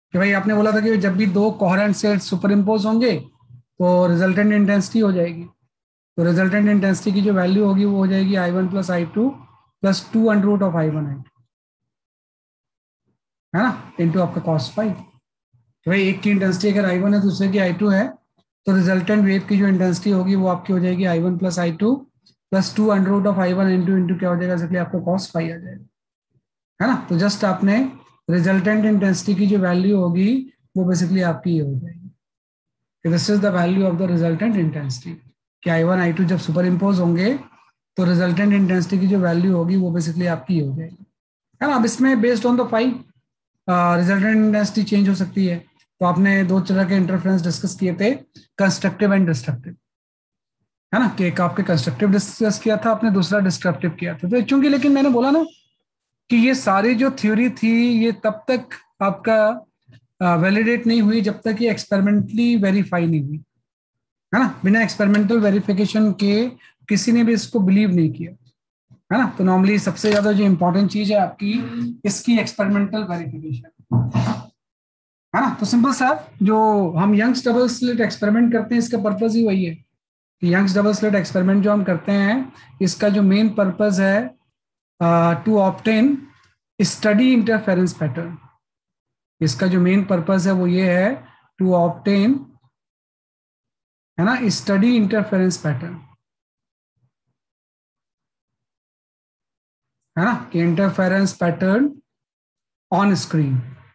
कि भाई आपने बोला था कि जब भी दो कोहेरेंट सेट्स सुपर इम्पोज होंगे तो रिजल्टेंट इंटेंसिटी हो जाएगी। तो रिजल्टेंट इंटेंसिटी की जो वैल्यू होगी वो हो जाएगी I1 plus I2 plus 2√I1 I2, है ना, इंटू आपका cos फाइव। तो भाई एक की इंटेंसिटी अगर I1 है दूसरे की I2 है, तो रिजल्टेंट वेव की जो इंटेंसिटी होगी वो आपकी हो जाएगी I1 plus I2 plus 2√I1 into क्या हो जाएगा, इसलिए आपको cos फाइव आ जाएगा, है ना। तो जस्ट आपने रिजल्टेंट इंटेंसिटी की जो वैल्यू होगी वो बेसिकली आपकी ये हो जाएगी। This is the value of the resultant intensity, कि I1 I2 जब सुपर इम्पोज होंगे तो रिजल्टेंट इंटेंसिटी की जो वैल्यू होगी वो बेसिकली आपकी ये हो जाएगी, है ना। अब इसमें based on the five resultant intensity change हो सकती है। तो आपने दो तरह के इंटरफेरेंस डिस्कस किए थे, कंस्ट्रक्टिव एंड डिस्ट्रक्टिव, है ना, कि एक आपने कंस्ट्रक्टिव डिस्कस किया था, आपने दूसरा डिस्ट्रक्टिव किया था। तो चूंकि लेकिन मैंने बोला ना कि ये सारी जो थ्योरी थी ये तब तक आपका वैलिडेट नहीं हुई जब तक ये एक्सपेरिमेंटली वेरीफाई नहीं हुई, है ना। बिना एक्सपेरिमेंटल वेरिफिकेशन के किसी ने भी इसको बिलीव नहीं किया, है ना। तो नॉर्मली सबसे ज्यादा जो इंपॉर्टेंट चीज है आपकी इसकी एक्सपेरिमेंटल वेरिफिकेशन, है ना। तो सिंपल सा जो हम यंग्स डबल स्लिट एक्सपेरिमेंट करते हैं इसका पर्पज ही वही है कि यंग्स डबल स्लिट एक्सपेरिमेंट जो हम करते हैं इसका जो मेन पर्पज है to obtain study interference pattern. इसका जो मेन पर्पज है वो ये है टू ऑब्टेन, है ना, स्टडी इंटरफेरेंस पैटर्न, है ना, कि interference pattern on screen,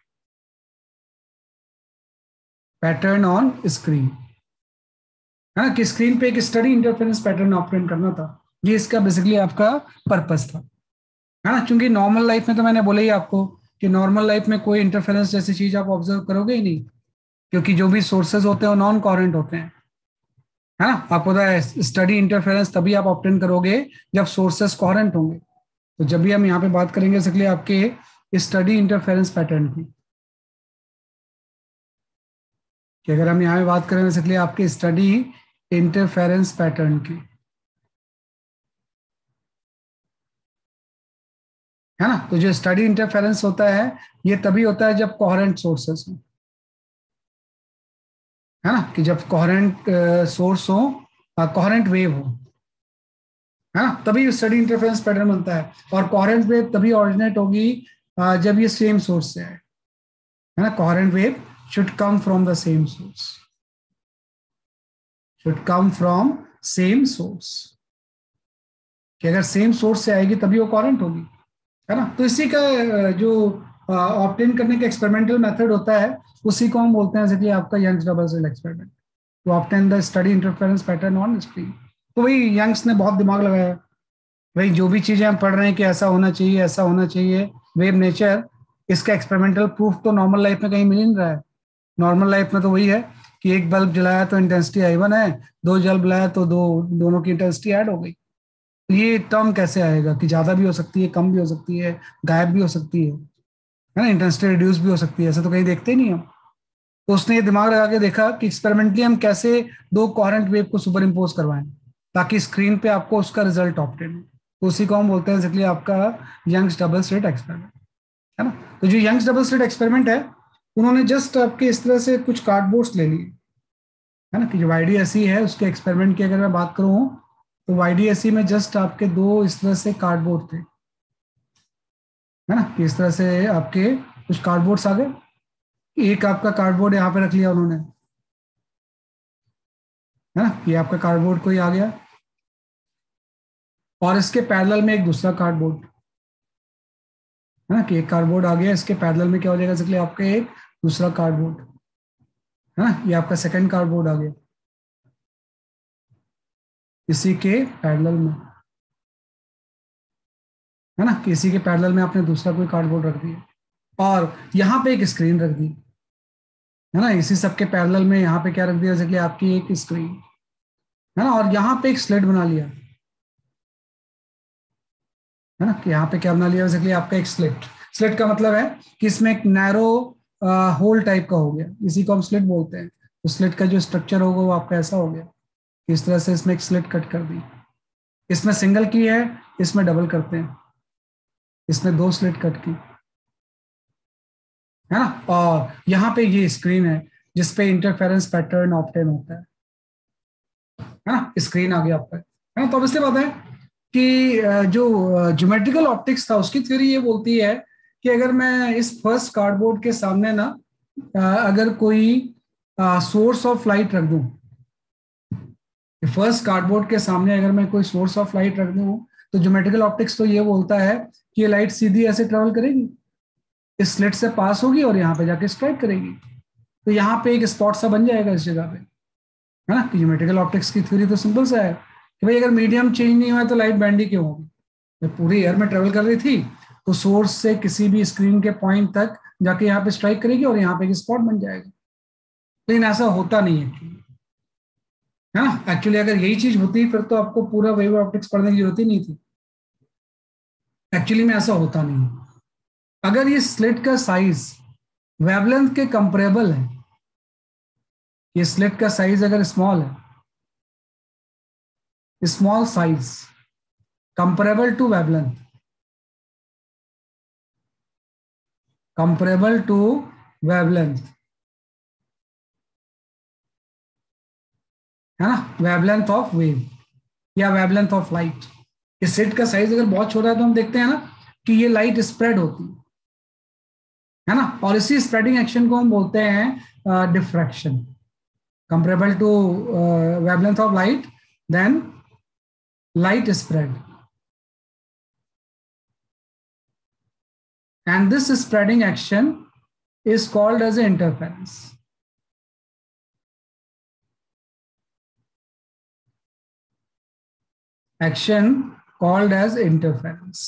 pattern on screen, है ना, कि स्क्रीन पे एक स्टडी इंटरफेरेंस पैटर्न ऑब्टेन करना था। ये इसका बेसिकली आपका पर्पस था, है ना। क्योंकि नॉर्मल लाइफ में तो मैंने बोला ही आपको कि नॉर्मल लाइफ में कोई इंटरफेरेंस जैसी चीज आप ऑब्जर्व करोगे ही नहीं, क्योंकि जो भी सोर्सेज होते हैं वो नॉन कोहेरेंट होते हैं, है ना। आपको पता है स्टडी इंटरफेरेंस तभी आप ऑब्टेन करोगे जब सोर्सेस कोहेरेंट होंगे। तो जब भी हम यहाँ पे बात करेंगे बेसिकली आपके स्टडी इंटरफेरेंस पैटर्न की, कि अगर हम यहाँ पे बात करें बेसिकली आपके स्टडी इंटरफेरेंस पैटर्न की, है ना। तो जो स्टडी इंटरफेरेंस होता है ये तभी होता है जब कोहेरेंट सोर्सेस हो, है ना, कि जब कोहेरेंट सोर्स हो, कोहेरेंट वेव हो, है ना, तभी स्टडी इंटरफेरेंस पैटर्न बनता है। और कोहेरेंट वेव तभी ऑरिजिनेट होगी जब ये सेम सोर्स से है ना। Coherent wave should come from the same source, should come from same source, कि अगर सेम सोर्स से आएगी तभी वो कोहेरेंट होगी, है ना। तो इसी का जो ऑब्टेन करने का एक्सपेरिमेंटल मेथड होता है उसी को हम बोलते हैं जैसे आपका Young's double slit experiment, to obtain the study interference pattern on screen. तो वही यंग्स ने बहुत दिमाग लगाया, भाई जो भी चीजें हम पढ़ रहे हैं कि ऐसा होना चाहिए ऐसा होना चाहिए, वेव नेचर, इसका एक्सपेरिमेंटल प्रूफ तो नॉर्मल लाइफ में कहीं मिल नहीं रहा है। नॉर्मल लाइफ में तो वही है कि एक बल्ब जलाया तो इंटेंसिटी I1 है, दो बल्ब जलाया तो दोनों की इंटेंसिटी ऐड हो गई। ये टर्म कैसे आएगा कि ज्यादा भी हो सकती है, कम भी हो सकती है, गायब भी हो सकती है ना, इंटेंसिटी रिड्यूस भी हो सकती है, ऐसा तो कहीं देखते ही नहीं हम। तो उसने ये दिमाग लगा के देखा कि एक्सपेरिमेंटली हम कैसे दो कोहेरेंट वेव को सुपर इम्पोज करवाएं ताकि स्क्रीन पे आपको उसका रिजल्ट ऑब्टेन हो। तो उसी को हम बोलते हैं एक्चुअली आपका यंग्स डबल स्लिट एक्सपेरिमेंट, है ना। तो जो यंग्स डबल स्लिट एक्सपेरिमेंट है उन्होंने जस्ट आपके इस तरह से कुछ कार्डबोर्ड्स ले लिए, है ना, कि जो YDSE है उसके एक्सपेरिमेंट की अगर मैं बात करूं तो YDSE में जस्ट आपके दो इस तरह से कार्डबोर्ड थे, है ना, कि इस तरह से आपके कुछ कार्डबोर्ड्स आ गए। एक आपका कार्डबोर्ड यहाँ पे रख लिया उन्होंने, है ना, ये आपका कार्डबोर्ड कोई आ गया और इसके पैरेलल में एक दूसरा कार्डबोर्ड, है ना, कि एक कार्डबोर्ड आ गया, इसके पैरेलल में क्या हो जाएगा इसलिए आपका एक दूसरा कार्डबोर्ड, है ना, ये आपका सेकंड कार्डबोर्ड आ गया इसी के पैरेलल में, है ना, कि इसी के पैरेलल में आपने दूसरा कोई कार्डबोर्ड रख दिया और यहाँ पे एक स्क्रीन रख दी, है ना, इसी सबके पैरेलल में यहाँ पे क्या रख दिया जैसे आपकी एक स्क्रीन, है ना, और यहाँ पे एक स्लिट बना लिया, है ना, कि यहाँ पे क्या बना लिया बेसिकली आपका एक स्लिट। स्लिट का मतलब है कि इसमें एक नैरो होल टाइप का हो गया, इसी को हम स्लिट बोलते हैं। तो स्लिट का जो स्ट्रक्चर होगा वो आपका ऐसा हो गया, इस तरह से इसमें एक स्लिट कट कर दी। इसमें सिंगल की है, इसमें डबल करते हैं, इसमें दो स्लिट कट की, है ना। और यहाँ पे ये स्क्रीन है जिसपे इंटरफेरेंस पैटर्न ऑब्टेन होता है ना। स्क्रीन आ गया आपका, है ना। तो अब इसलिए बात है कि जो ज्योमेट्रिकल ऑप्टिक्स था उसकी थ्योरी ये बोलती है कि अगर मैं इस फर्स्ट कार्डबोर्ड के सामने ना अगर कोई सोर्स ऑफ लाइट रख दूं, फर्स्ट कार्डबोर्ड के सामने अगर मैं कोई सोर्स ऑफ लाइट रख दूं, तो ज्योमेट्रिकल ऑप्टिक्स तो ये बोलता है कि ये लाइट सीधी ऐसे ट्रेवल करेगी, इस स्लिट से पास होगी और यहाँ पे जाके स्ट्राइक करेगी, तो यहाँ पे एक स्पॉट सा बन जाएगा इस जगह पे, है ना। ज्योमेट्रिकल ऑप्टिक्स की थ्योरी तो सिंपल सा है कि भाई अगर मीडियम चेंज नहीं हुआ तो लाइट बैंड ही क्यों होगी। जब पूरी एयर में ट्रेवल कर रही थी तो सोर्स से किसी भी स्क्रीन के पॉइंट तक जाके यहाँ पे स्ट्राइक करेगी और यहाँ पे एक स्पॉट बन जाएगा। लेकिन ऐसा होता नहीं है, है ना। एक्चुअली अगर यही चीज होती फिर तो आपको पूरा वेव ऑप्टिक्स पढ़ने की जरूरत ही नहीं थी। एक्चुअली में ऐसा होता नहीं है। अगर ये स्लिट का साइज वेवलेंथ के कंपेरेबल है, ये स्लिट का साइज अगर स्मॉल है, small size comparable to wavelength, comparable to wavelength, है ना, वेवलेंथ ऑफ वेव या वेवलेंथ ऑफ लाइट। ये स्लिट का साइज अगर बहुत छोटा है तो हम देखते हैं ना कि ये लाइट स्प्रेड होती है ना। और इसी स्प्रेडिंग एक्शन को हम बोलते हैं diffraction, comparable to wavelength of light, then light spread, and this spreading action is called as interference. Action called as interference,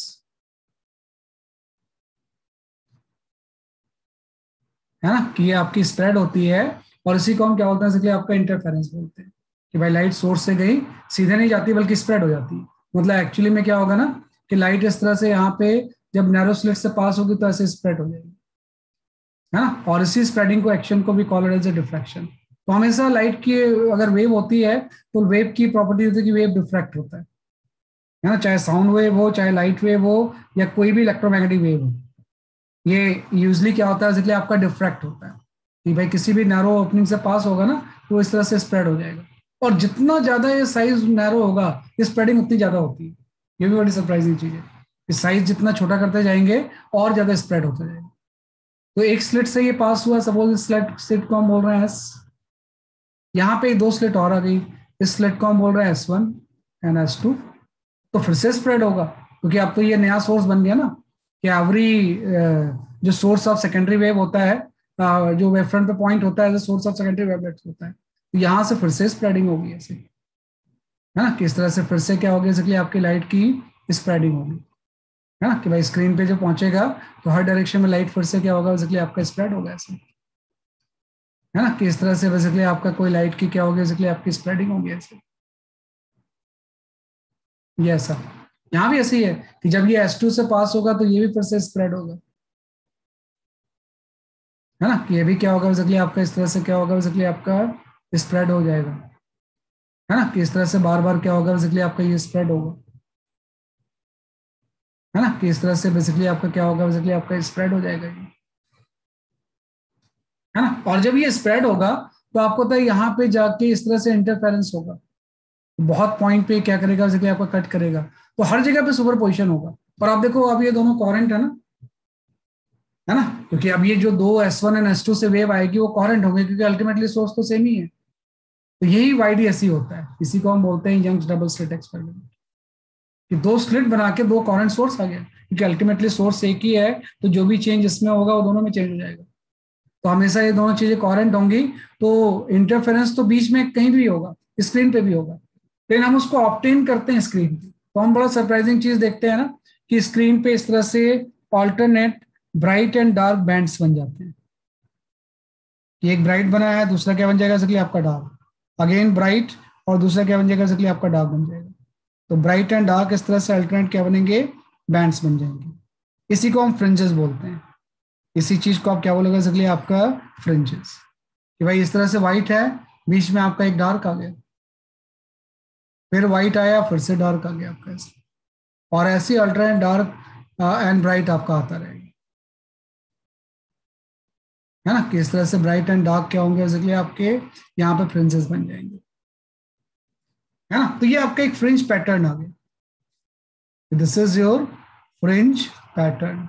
है ना, कि ये आपकी स्प्रेड होती है और इसी को हम क्या बोलते हैं, इसलिए आपका इंटरफेरेंस बोलते हैं कि भाई लाइट सोर्स से गई सीधे नहीं जाती बल्कि स्प्रेड हो जाती है। मतलब एक्चुअली में क्या होगा ना कि लाइट इस तरह से यहाँ पे जब नैरो स्लिट से पास होगी तो ऐसे स्प्रेड हो जाएगी, है ना। और इसी स्प्रेडिंग को एक्शन को भी कॉल्ड एज ए डिफ्रैक्शन। तो हमेशा लाइट की अगर वेव होती है तो वेव की प्रॉपर्टी होती है कि वेव डिफ्रैक्ट होता है ना। चाहे साउंड वेव हो, चाहे लाइट वेव हो, या कोई भी इलेक्ट्रोमैग्नेटिक वेव हो, ये यूजली क्या होता है, इसलिए आपका डिफ्रैक्ट होता है कि भाई किसी भी नैरो ओपनिंग से पास होगा ना तो इस तरह से स्प्रेड हो जाएगा। और जितना ज्यादा ये साइज नैरो होगा स्प्रेडिंग उतनी ज्यादा होती है। ये भी बड़ी सरप्राइजिंग चीज है कि साइज जितना छोटा करते जाएंगे और ज्यादा स्प्रेड होता जाएगा। तो एक स्लिट से ये पास हुआ, सपोज स्लिट स्लिट को हम बोल रहे हैं एस, यहाँ पे दो स्लिट और आ गई, इस स्लिट को हम बोल रहे हैं S1 एंड S2, तो फिर से स्प्रेड होगा क्योंकि अब तो ये नया सोर्स बन गया ना कि एवरी जो सोर्स ऑफ सेकेंडरी वेव होता है, जो वेव फ्रंट पे पॉइंट होता है सोर्स ऑफ सेकेंडरी वेवलेट्स होता है, तो यहाँ से फिर से स्प्रेडिंग होगी ऐसे, है ना। किस तरह से फिर से क्या होगी, इसलिए आपकी लाइट की स्प्रेडिंग होगी, है ना, कि भाई स्क्रीन पे जो पहुंचेगा तो हर डायरेक्शन में लाइट फिर से क्या होगा, बेसिकली आपका स्प्रेड होगा ऐसे, है ना। कि इस तरह से बेसिकली आपका कोई लाइट की क्या होगी, बेसिकली आपकी स्प्रेडिंग होगी ऐसे। ये ऐसा यहाँ भी ऐसी है कि जब ये S2 से पास होगा तो ये भी फिर से स्प्रेड होगा, है ना। कि ये भी क्या होगा, बेसिकली आपका इस तरह से क्या होगा, बेसिकली आपका स्प्रेड हो जाएगा, है ना। कि इस तरह से बार बार क्या होगा, बेसिकली आपका ये स्प्रेड होगा, है ना। कि इस तरह से बेसिकली आपका क्या होगा, बेसिकली आपका स्प्रेड हो जाएगा ये, है ना। और जब ये स्प्रेड होगा तो आपको पता है यहाँ पे जाके इस तरह से इंटरफेरेंस होगा, बहुत पॉइंट पे क्या करेगा, बेसिकली आपका कट करेगा, तो हर जगह पे सुपर पोजिशन होगा। और आप देखो अब ये दोनों कोहेरेंट है ना, क्योंकि अब ये जो दो S1 एंड S2 से वेव आएगी वो कोहेरेंट होंगे क्योंकि अल्टीमेटली सोर्स तो सेम ही है। तो यही YDSE होता है, इसी को हम बोलते हैं यंग्स डबल स्लिट एक्सपेरिमेंट, कि दो स्लिट बना के दो कोहेरेंट सोर्स आ गया, क्योंकि अल्टीमेटली सोर्स एक ही है तो जो भी चेंज इसमें होगा वो दोनों में चेंज हो जाएगा। तो हमेशा ये दोनों चीजें कोहेरेंट होंगी, तो इंटरफेरेंस तो बीच में कहीं भी होगा, स्क्रीन पे भी होगा, लेकिन हम उसको ऑब्टेन करते हैं स्क्रीन पे। तो हम बड़ा सरप्राइजिंग चीज देखते हैं ना कि स्क्रीन पे इस तरह से alternate bright and dark bands बन जाते हैं। कि एक ब्राइट बना है, दूसरा क्या बन जाएगा, इसलिए आपका डार्क, अगेन ब्राइट, और दूसरा क्या बन जाएगा, इसलिए आपका डार्क बन जाएगा। तो ब्राइट एंड डार्क इस तरह से अल्टरनेट क्या बनेंगे, बैंड्स बन जाएंगे। इसी को हम फ्रिंजेस बोलते हैं। इसी चीज को आप क्या बोलोगे, इसलिए आपका फ्रिंजेस, कि भाई इस तरह से व्हाइट है, बीच में आपका एक डार्क आ गया, फिर व्हाइट आया, फिर से डार्क आ गया आपका ऐसे, और ऐसे अल्टरनेट डार्क एंड ब्राइट आपका आता रहेगा। है ना, कि इस तरह से ब्राइट एंड डार्क क्या होंगे, बेसिकली आपके यहाँ पे फ्रिंजेस बन जाएंगे, है ना। तो ये आपका एक फ्रिंज पैटर्न आ गया, this is your fringe pattern,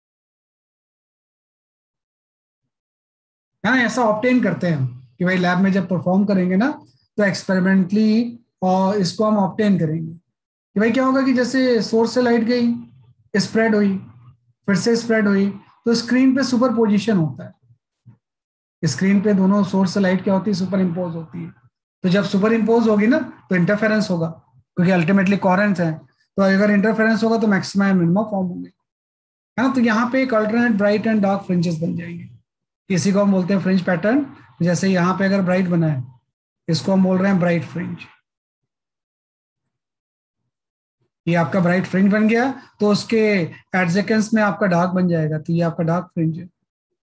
है ना। ऐसा ऑब्टेन करते हैं हम कि भाई लैब में जब परफॉर्म करेंगे ना, तो एक्सपेरिमेंटली और इसको हम ऑब्टेन करेंगे कि भाई क्या होगा कि जैसे सोर्स से लाइट गई, स्प्रेड हुई, फिर से स्प्रेड हुई, तो स्क्रीन पे सुपर पोजिशन होता है। स्क्रीन पे दोनों सोर्स से लाइट क्या होती है, सुपर इम्पोज होती है। तो जब सुपर इम्पोज होगी ना, तो इंटरफेरेंस होगा, क्योंकि अल्टीमेटली कॉरेंट है। तो अगर इंटरफेरेंस होगा तो मैक्सिमम मिनिमम फॉर्म होंगे, है ना। तो यहाँ पे एक alternate bright and dark fringes बन जाएंगे, इसी को हम बोलते हैं फ्रिंज पैटर्न। जैसे यहाँ पे अगर ब्राइट बना है, इसको हम बोल रहे हैं ब्राइट फ्रिंज। ये आपका ब्राइट फ्रिंज बन गया, तो उसके एडजेकेंस में आपका डार्क बन जाएगा, तो ये आपका डार्क फ्रिंज है,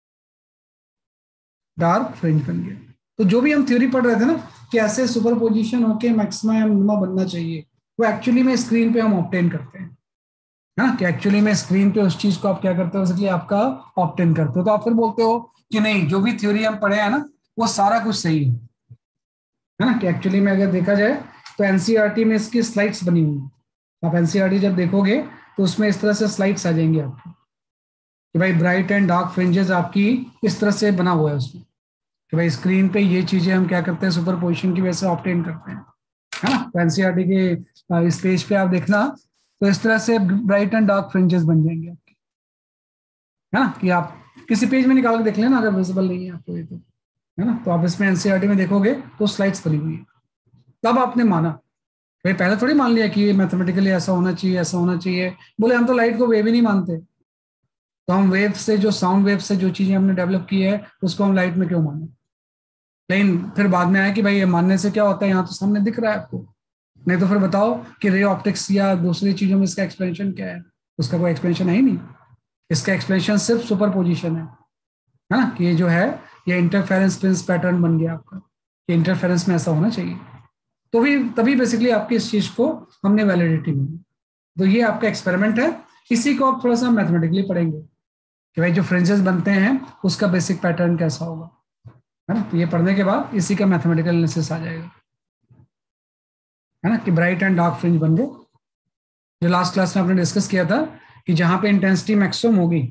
डार्क फ्रिंज बन गया। तो जो भी हम थ्योरी पढ़ रहे थे ना कि ऐसे सुपरपोजिशन होके मैक्सिमा या मिनिमा बनना चाहिए, वो एक्चुअली में स्क्रीन पे हम ऑब्टेन करते हैं, हाँ, कि एक्चुअली में स्क्रीन पे उस चीज को आप क्या करते हो, इसलिए आपका ऑब्टेन करते हो। तो आप फिर बोलते हो कि नहीं, जो भी थ्योरी हम पढ़े हैं ना, वो सारा कुछ सही है ना। कि एक्चुअली में अगर देखा जाए तो एनसीईआरटी में इसकी स्लाइड्स बनी हुई है। आप एनसीईआरटी जब देखोगे तो उसमें इस तरह से स्लाइड्स आ जाएंगे आपको कि भाई ब्राइट एंड डार्क फ्रिंजेस आपकी इस तरह से बना हुआ है उसमें, कि भाई स्क्रीन पे ये चीजें हम क्या करते हैं, सुपर पोजिशन की वजह से ऑब्टेन करते हैं, है ना। तो एनसीईआरटी के इस पेज पे आप देखना, तो इस तरह से ब्राइट एंड डार्क फ्रिंजेस बन जाएंगे आपके, है ना। कि आप किसी पेज में निकाल के देख लेना अगर विजिबल नहीं है आपको ये, तो है ना। तो आप इसमें एनसीईआरटी में देखोगे तो स्लाइड्स बनी हुई है। तब आपने माना, भाई पहले थोड़ी मान लिया कि ये मैथमेटिकली ऐसा होना चाहिए, ऐसा होना चाहिए। बोले हम तो लाइट को वेव ही नहीं मानते, तो हम वेव से, जो साउंड वेव से जो चीजें हमने डेवलप की है, उसको हम लाइट में क्यों माने। लेकिन फिर बाद में आया कि भाई ये मानने से क्या होता है, यहाँ तो सामने दिख रहा है आपको। नहीं तो फिर बताओ कि रे ऑप्टिक्स या दूसरी चीजों में इसका एक्सप्लेनेशन क्या है। उसका कोई एक्सप्लेनेशन है ही नहीं। इसका एक्सप्लेनेशन सिर्फ सुपर पोजिशन है ना। कि ये जो है, ये इंटरफेरेंस फ्रिंज पैटर्न बन गया आपका, कि इंटरफेरेंस में ऐसा होना चाहिए। तो भी तभी बेसिकली आपकी इस चीज को हमने वैलिडिटी दी। तो ये आपका एक्सपेरिमेंट है, इसी को आप थोड़ा सा मैथमेटिकली पढ़ेंगे कि भाई जो फ्रिंजेस बनते हैं उसका बेसिक पैटर्न कैसा होगा, है ना। तो ये पढ़ने के बाद इसी का मैथमेटिकल एनालिसिस आ जाएगा, है ना। कि ब्राइट एंड डार्क फ्रिंज बन गए, जो लास्ट क्लास में आपने डिस्कस किया था कि जहां पे इंटेंसिटी मैक्सिमम होगी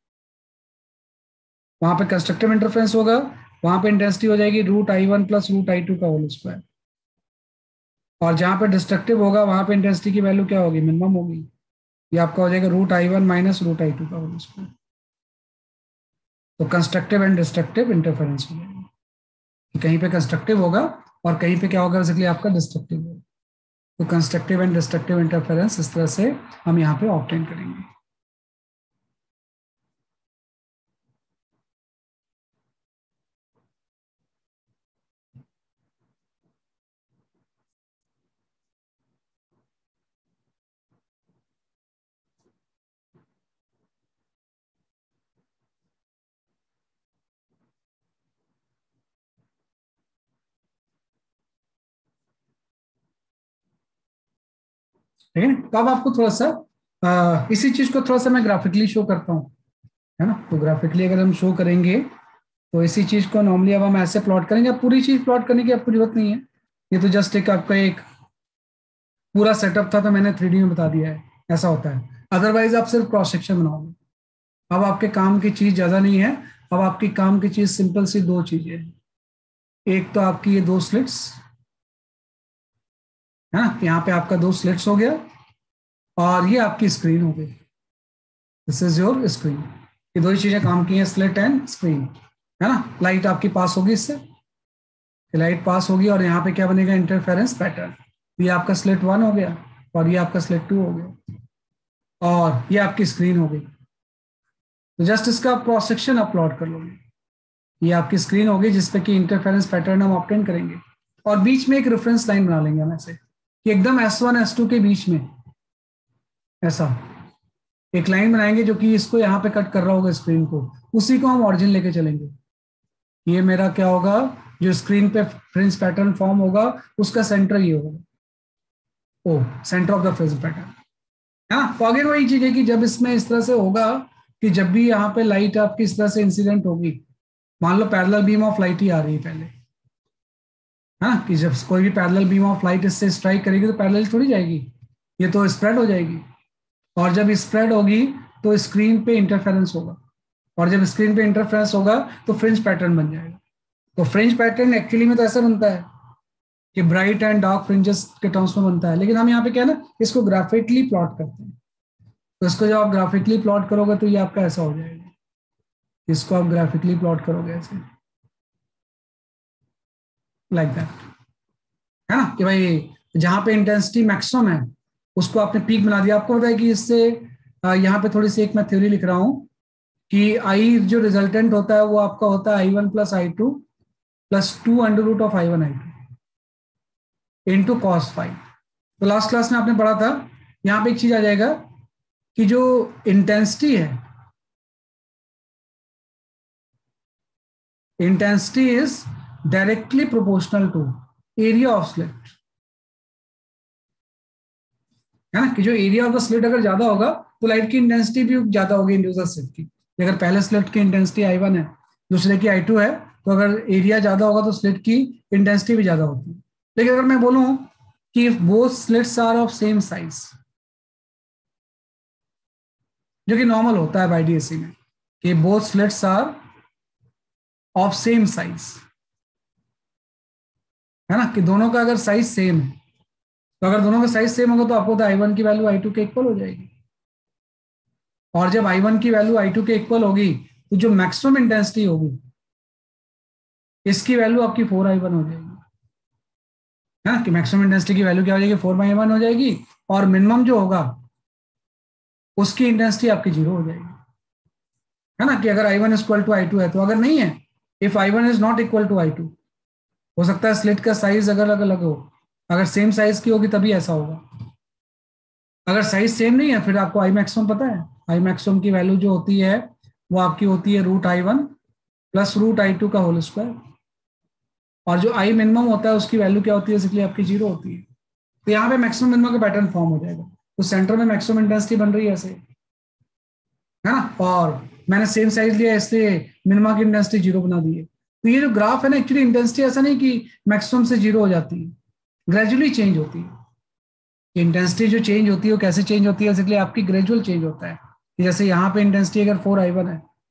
वहां पे कंस्ट्रक्टिव इंटरफेरेंस होगा, वहां पे इंटेंसिटी हो जाएगी √I1 + √I2 का होल स्क्वायर। और जहां पे डिस्ट्रक्टिव होगा वहां पे इंटेंसिटी की वैल्यू क्या होगी, मिनिमम होगी। ये आपका हो जाएगा √I1 - √I2 का होल स्क्वायर। तो कंस्ट्रक्टिव एंड डिस्ट्रक्टिव इंटरफेरेंस हो जाएगा, कि कहीं पे कंस्ट्रक्टिव होगा और कहीं पे क्या होगा, बेसिकली आपका डिस्ट्रक्टिव होगा। तो कंस्ट्रक्टिव एंड डिस्ट्रक्टिव इंटरफेरेंस इस तरह से हम यहाँ पे ऑब्टेन करेंगे। ठीक है, तो अब आपको थोड़ा सा इसी चीज को थोड़ा सा मैं ग्राफिकली शो करता हूँ, है ना। तो ग्राफिकली अगर हम शो करेंगे तो इसी चीज को नॉर्मली अब हम ऐसे प्लॉट करेंगे। अब पूरी चीज प्लॉट करने की आपको जरूरत नहीं है, ये तो जस्ट एक आपका एक पूरा सेटअप था तो मैंने 3D में बता दिया है, ऐसा होता है। अदरवाइज आप सिर्फ क्रॉस सेक्शन बनाओगे। अब आपके काम की चीज ज्यादा नहीं है, अब आपकी काम की चीज सिंपल सी दो चीजें हैं। एक तो आपकी ये दो स्लिट्स, है ना, यहाँ पे आपका दो स्लिट्स हो गया, और ये आपकी स्क्रीन हो गई, दिस इज योर स्क्रीन। ये दो ही चीजें काम की हैं, स्लिट एंड स्क्रीन, है ना। लाइट आपकी पास होगी इससे, लाइट पास होगी और यहाँ पे क्या बनेगा, इंटरफेरेंस पैटर्न। ये आपका स्लिट 1 हो गया और ये आपका स्लिट 2 हो गया और ये आपकी स्क्रीन हो गई। तो जस्ट इसका क्रॉस सेक्शन आप प्लॉट कर लोगे, ये आपकी स्क्रीन होगी जिसपे कि इंटरफेरेंस पैटर्न हम ऑब्टेन करेंगे। और बीच में एक रेफरेंस लाइन बना लेंगे हम ऐसे, कि एकदम S1 S2 के बीच में ऐसा एक लाइन बनाएंगे जो कि इसको यहाँ पे कट कर रहा होगा स्क्रीन को, उसी को हम ऑरिजिन लेके चलेंगे। ये मेरा क्या होगा, जो स्क्रीन पे फ्रिंज पैटर्न फॉर्म होगा उसका सेंटर ये होगा, O centre of the fringe pattern. हाँ, तो अगेन वही चीज है कि जब इसमें इस तरह से होगा कि जब भी यहाँ पे लाइट आपकी इस तरह से इंसिडेंट होगी, मान लो पैरेलल बीम ऑफ लाइट ही आ रही है पहले, है ना, कि जब कोई भी पैरेलल बीम ऑफ लाइट इससे स्ट्राइक करेगी तो पैरेलल थोड़ी जाएगी, ये तो स्प्रेड हो जाएगी। और जब स्प्रेड होगी तो स्क्रीन पे इंटरफेरेंस होगा, और जब स्क्रीन पे इंटरफेरेंस होगा तो फ्रिंज पैटर्न बन जाएगा। तो फ्रिंज पैटर्न एक्चुअली में तो ऐसा बनता है कि ब्राइट एंड डार्क फ्रिंजेस के टर्म्स में बनता है, लेकिन हम यहाँ पे क्या है ना, इसको ग्राफिकली प्लॉट करते हैं। तो इसको जब आप ग्राफिकली प्लॉट करोगे तो ये आपका ऐसा हो जाएगा, इसको आप ग्राफिकली प्लॉट करोगे ऐसे, लाइक दैट, है ना, कि भाई जहां पे इंटेंसिटी मैक्सिमम है उसको आपने पीक बना दिया। आपको पता है कि इससे यहाँ पे थोड़ी सी एक मैं थ्योरी लिख रहा हूँ कि आई जो रिजल्टेंट होता है वो आपका होता है I1 plus I2 plus 2 √of I1 I2 into cos phi. तो लास्ट क्लास में आपने पढ़ा था, यहाँ पे एक चीज आ जाएगा कि जो इंटेंसिटी है, intensity is directly proportional to area of slit, है ना, कि जो एरिया ऑफ द स्लिट अगर ज्यादा होगा तो लाइट की इंटेंसिटी भी ज्यादा होगी इंड्यूसर स्लिट की। अगर पहले स्लिट की इंटेंसिटी I1 है, दूसरे की I2 है, तो अगर एरिया ज्यादा होगा तो स्लिट की इंटेंसिटी भी ज्यादा होती है। लेकिन अगर मैं बोलूं कि both slits are of same size, जो कि नॉर्मल होता है बाई डीएससी में, कि both slits are of same size, है ना, कि दोनों का अगर साइज सेम है, तो अगर दोनों का साइज सेम होगा तो आपको तो I1 की वैल्यू I2 के इक्वल हो जाएगी। और जब I1 की वैल्यू I2 के इक्वल होगी तो जो मैक्सिमम इंटेंसिटी होगी इसकी वैल्यू आपकी 4I1 हो जाएगी, है ना, कि मैक्सिमम इंटेंसिटी की वैल्यू क्या हो जाएगी, 4/1 हो जाएगी। और मिनिमम जो होगा उसकी इंटेंसिटी आपकी 0 हो जाएगी, है ना, कि अगर I1 इक्वल टू I2 है तो अगर नहीं है, if I1 is not equal to I2, हो सकता है स्लिट का साइज अगर अलग अलग हो, अगर सेम साइज की होगी तभी ऐसा होगा। अगर साइज सेम नहीं है फिर आपको आई मैक्सिमम पता है, आई मैक्सिमम की वैल्यू जो होती है वो आपकी होती है √I1 प्लस √I2 का होल स्क्वायर। और जो आई मिनिमम होता है उसकी वैल्यू क्या होती है, इसलिए आपकी 0 होती है। तो यहाँ पे मैक्सिमम मिनिमम का पैटर्न फॉर्म हो जाएगा। तो सेंटर में मैक्सिमम इंटेंसिटी बन रही है ऐसे, है ना, और मैंने सेम साइज लिया इसलिए मिनिमम की इंटेंसिटी 0 बना दी है। तो ये जो ग्राफ है ना, एक्चुअली इंटेंसिटी ऐसा नहीं कि मैक्सिमम से 0 हो जाती है, ग्रेजुअली चेंज होती है। इंटेंसिटी जो चेंज होती है वो कैसे चेंज होती है, इसलिए आपकी ग्रेजुअल चेंज होता है। कि जैसे यहाँ पे इंटेंसिटी अगर 4I1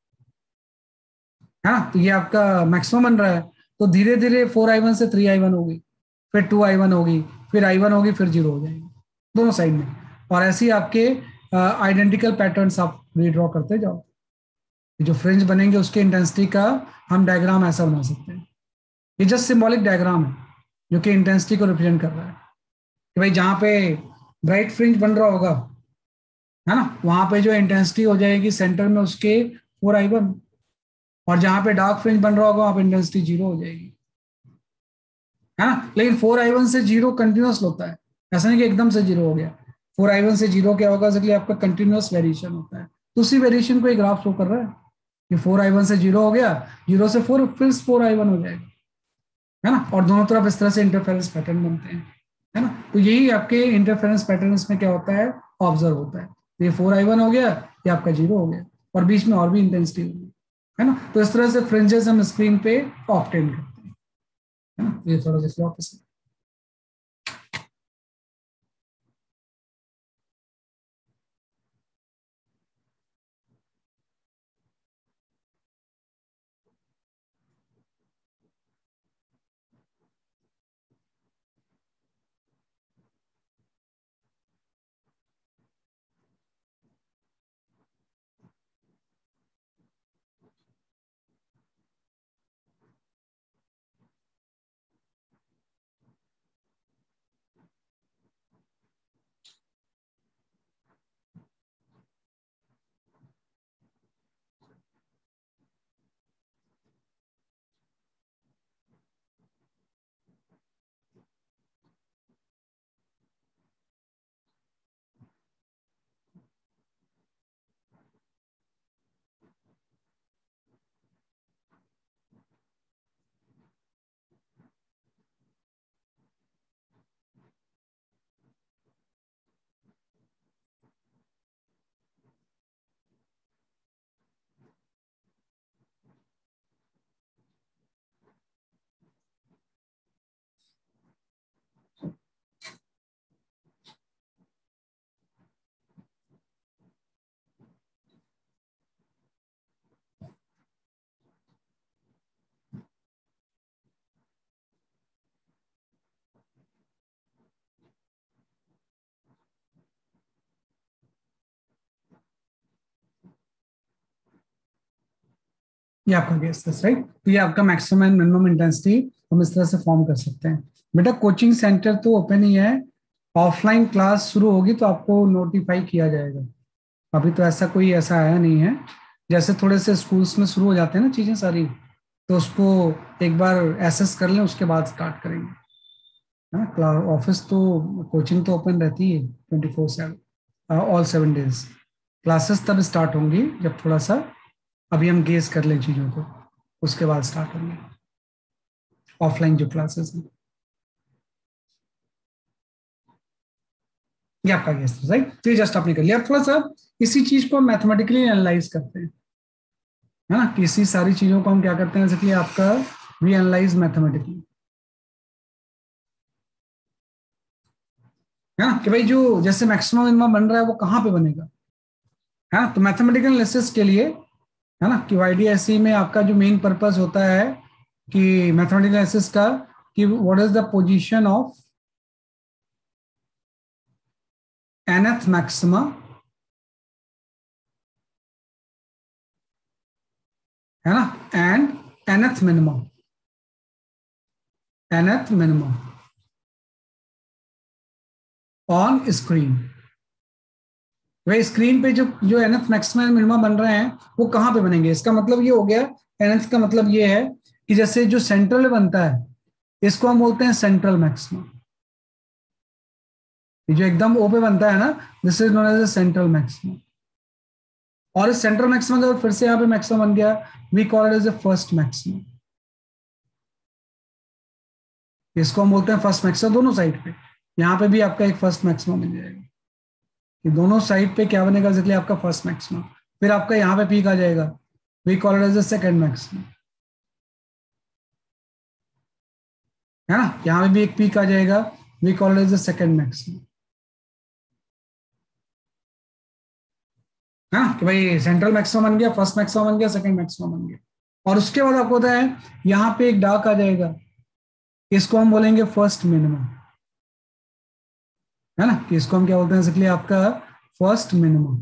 है ना, तो ये आपका मैक्सिमम बन रहा है, तो धीरे धीरे 4I1 से 3I1 होगी, फिर 2I1 होगी, फिर I1 होगी, फिर 0 हो जाएगी दोनों साइड में। और ऐसे ही आपके आइडेंटिकल पैटर्न्स आप रीड्रॉ करते जाओ। जो फ्रिंज बनेंगे उसके इंटेंसिटी का हम डायग्राम ऐसा बना सकते हैं। ये जस्ट सिंबॉलिक डायग्राम है जो कि इंटेंसिटी को रिप्रेजेंट कर रहा है, कि भाई जहाँ पे ब्राइट फ्रिंज बन रहा होगा, है ना, वहां पे जो इंटेंसिटी हो जाएगी सेंटर में उसके 4I1, और जहां पे डार्क फ्रिंज बन रहा होगा वहां पे इंटेंसिटी 0 हो जाएगी, है ना। लेकिन 4I1 से 0 कंटिन्यूस होता है, ऐसा नहीं कि एकदम से 0 हो गया। 4I1 से 0 क्या होगा, इसलिए आपका कंटिन्यूस वेरिएशन होता है। तो उसी वेरिएशन को एक ग्राफ शो कर रहा है कि 4I1 से 0 हो गया, 0 से 4 फिर 4I1 हो जाएगा, है ना, और दोनों तरफ इस तरह से इंटरफेरेंस पैटर्न बनते हैं, है ना। तो यही आपके इंटरफेरेंस पैटर्न में क्या होता है, ऑब्जर्व होता है। तो ये 4I1 हो गया, ये आपका 0 हो गया, और बीच में और भी इंटेंसिटी होगी, है ना। तो इस तरह से फ्रिंजेस हम स्क्रीन पे ऑब्टेन करते हैं, है ना। ये थोड़ा सा वापस ये आपका गेस है, राइट। तो ये आपका मैक्सिमम एंड मिनिमम इंटेंसिटी हम इस तरह से फॉर्म कर सकते हैं। बेटा कोचिंग सेंटर तो ओपन ही है, ऑफलाइन क्लास शुरू होगी तो आपको नोटिफाई किया जाएगा। अभी तो ऐसा कोई ऐसा आया नहीं है। जैसे थोड़े से स्कूल्स में शुरू हो जाते हैं ना चीजें सारी, तो उसको एक बार एसेस कर लें, उसके बाद स्टार्ट करेंगे, है ना। क्लास ऑफिस तो, कोचिंग तो ओपन रहती है 24/7, ऑल 7 डेज। क्लासेस तब स्टार्ट होंगी जब थोड़ा सा अभी हम गेस कर लें चीजों को, उसके बाद स्टार्ट होंगे ऑफलाइन जो क्लासेस हैं। ये आपका गेस है, राइट। तो ये जस्ट आपने कर लिया। अब थोड़ा सा इसी चीज को हम मैथमेटिकली एनालाइज करते हैं, है ना। किसी सारी चीजों को हम क्या करते हैं, जैसे कि आपका वी एनालाइज मैथमेटिकली, है ना। कि भाई जो जैसे मैक्सिमम मिनिमम बन रहा है वो कहाँ पे बनेगा, है ना। तो मैथमेटिकल एनालिसिस के लिए, है ना, कि वाईडीएसई में आपका जो मेन पर्पस होता है कि मैथमेटिकल एनालिसिस का, कि what is the position of nth maxima, है ना, and nth minimum, nth minimum on screen. वही स्क्रीन पे जो जो nth मैक्सिमम मिनिमम बन रहे हैं वो कहाँ पे बनेंगे। इसका मतलब ये हो गया, nth का मतलब ये है कि जैसे जो सेंट्रल में बनता है इसको हम बोलते हैं सेंट्रल मैक्सिमम। ये जो एकदम ओ पे बनता है ना, this is known as a central maximum. और इस सेंट्रल मैक्सिमम का फिर से यहाँ पे मैक्सिमम बन गया, we call it as a first maximum. इसको हम बोलते हैं फर्स्ट मैक्सिमम दोनों साइड पे। यहाँ पे भी आपका एक फर्स्ट मैक्सिमम मिल जाएगा, कि दोनों साइड पे क्या बनेगा, इसलिए आपका फर्स्ट मैक्सिमम। फिर आपका यहाँ पे पीक आ जाएगा, we call it as a second maximum, है ना। यहाँ पे भी एक पीक आ जाएगा, we call it as a second maximum, है ना। कि भाई सेंट्रल मैक्सिमम बन गया, फर्स्ट मैक्सिमम बन गया, सेकेंड मैक्सिमम बन गया। और उसके बाद आपको होता है यहाँ पे एक डार्क आ जाएगा, इसको हम बोलेंगे फर्स्ट मिनिमम, है ना। कि इसको हम क्या बोलते हैं, इसलिए आपका फर्स्ट मिनिमम,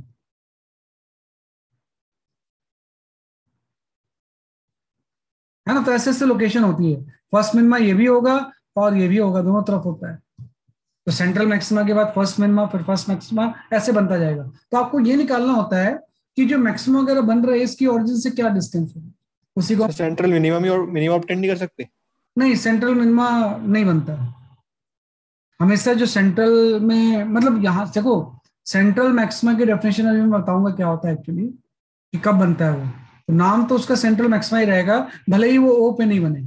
है ना। तो ऐसे ऐसे लोकेशन होती है। फर्स्ट मिनिमा ये भी होगा और ये भी होगा, दोनों तरफ होता है। तो सेंट्रल मैक्सिमा के बाद फर्स्ट मिनिमा, फिर फर्स्ट मैक्सिमा, ऐसे बनता जाएगा। तो आपको ये निकालना होता है कि जो मैक्सिमम वगैरह बन रहा है इसकी ओरिजिन से क्या डिस्टेंस है, उसी को। सर सेंट्रल मिनिमम और मिनिमम ऑब्टेन नहीं कर सकते? नहीं, सेंट्रल मिनिमा नहीं बनता है हमेशा। जो सेंट्रल में मतलब यहाँ देखो, सेंट्रल मैक्सिमा की डेफिनेशन अभी मैं बताऊंगा क्या होता है एक्चुअली, कि कब बनता है वो। तो नाम तो उसका सेंट्रल मैक्सिमा ही रहेगा, भले ही वो ओ पे नहीं बने।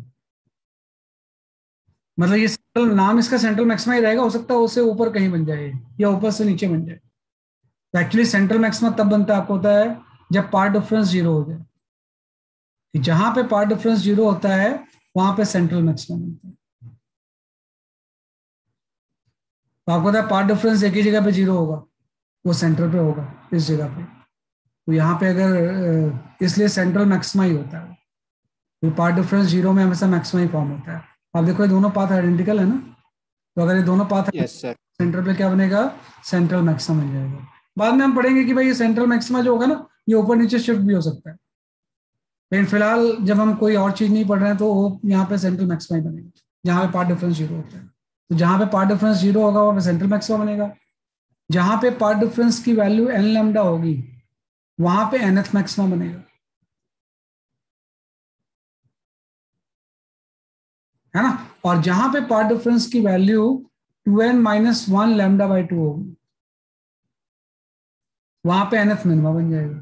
मतलब ये सेंट्रल नाम इसका सेंट्रल मैक्सिमा ही रहेगा, हो सकता है उससे ऊपर कहीं बन जाए या ऊपर से नीचे बन जाए। तो एक्चुअली सेंट्रल मैक्सिमा तब बनता है, आपको होता है जब पार्ट डिफरेंस जीरो हो जाए। कि जहां पे पार्ट डिफरेंस जीरो होता है वहां पे सेंट्रल मैक्सिमा बनता है। तो आपको पता है पार्ट डिफरेंस एक ही जगह पे जीरो होगा, वो सेंटर पे होगा, इस जगह पे। तो यहाँ पे अगर इसलिए सेंट्रल मैक्सिमा ही होता है। तो पार्ट डिफरेंस जीरो में हमेशा मैक्सिमा ही फॉर्म होता है। आप देखो ये दोनों पाथ आइडेंटिकल है ना, तो अगर ये दोनों पाथ, यस सर। सेंटर पे क्या बनेगा, सेंट्रल मैक्सिमा बन जाएगा। बाद में हम पढ़ेंगे कि भाई ये सेंट्रल मैक्सिमा जो होगा ना, ये ऊपर नीचे शिफ्ट भी हो सकता है। लेकिन फिलहाल जब हम कोई और चीज नहीं पढ़ रहे हैं तो वो यहाँ पे सेंट्रल मैक्सिमा ही बनेगा, जहाँ पे पार्ट डिफरेंस जीरो होता है। तो जहाँ पे पार्ट डिफरेंस जीरो होगा वहाँ पे सेंट्रल मैक्सिमा बनेगा। जहाँ पे पार्ट डिफरेंस की वैल्यू एन लैम्डा होगी वहां पे nth मैक्सिमा बनेगा, है ना। और जहां पे पार्ट डिफरेंस की वैल्यू 2n-1 लैम्डा बाई 2 होगी वहां पे nth मिनिमा बन जाएगा,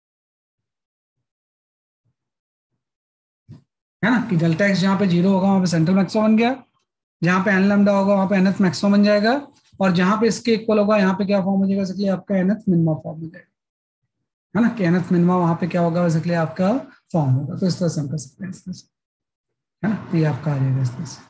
है ना। कि डेल्टा एक्स जहां पे जीरो होगा वहां पे सेंट्रल मैक्सिमा बन गया, जहां पे एन लैम्डा होगा वहां पे nth मैक्सिमा बन जाएगा, और जहां पे इसके इक्वल होगा यहाँ पे क्या फॉर्म हो जाएगा, इसलिए आपका nth मिनिमा फॉर्म हो जाएगा, है ना। कि nth मिनिमा वहां पे क्या होगा, इसलिए आपका फॉर्म होगा। तो इस तरह से हम कर सकते हैं, इस तरह से, है ना। तो ये आपका आ जाएगा इस तरह से।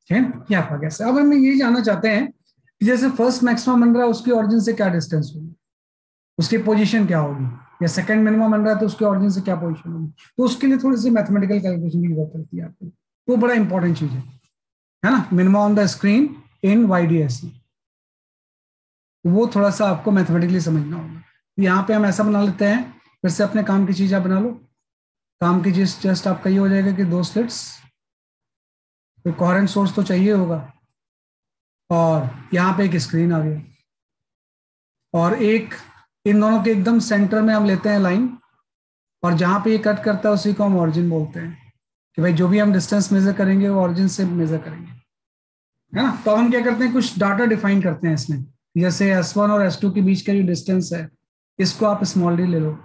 ठीक है, ये आपका गैस है। अब हम ये जानना चाहते हैं कि जैसे फर्स्ट मैक्सिमम बन रहा है उसकी ऑरिजिन से क्या डिस्टेंस होगी, उसकी पोजीशन क्या होगी, या सेकंड मिनिमम बन रहा है तो उसके ऑरिजिन से क्या पोजीशन होगी। तो उसके लिए थोड़ी सी मैथमेटिकल कैलकुलेशन की जरूरत पड़ती है आपको, वो बड़ा इंपॉर्टेंट चीज है ना। Minimum on the screen in YDSC, वो थोड़ा सा आपको मैथमेटिकली समझना होगा। यहाँ पे हम ऐसा बना लेते हैं, फिर से अपने काम की चीज आप बना लो। काम की चीज जस्ट आपका ये हो जाएगा कि 2 स्लिट्स, तो कोहेरेंट सोर्स तो चाहिए होगा, और यहाँ पे एक स्क्रीन आ गया, और एक इन दोनों के एकदम सेंटर में हम लेते हैं लाइन, और जहां पे ये कट करता है उसी को हम ऑरिजिन बोलते हैं, कि भाई जो भी हम डिस्टेंस मेजर करेंगे वो ऑरिजिन से मेजर करेंगे, है ना। तो हम क्या करते हैं, कुछ डाटा डिफाइन करते हैं इसमें, जैसे S1 और S2 के बीच का जो डिस्टेंस है इसको आप स्मॉल डी ले लो,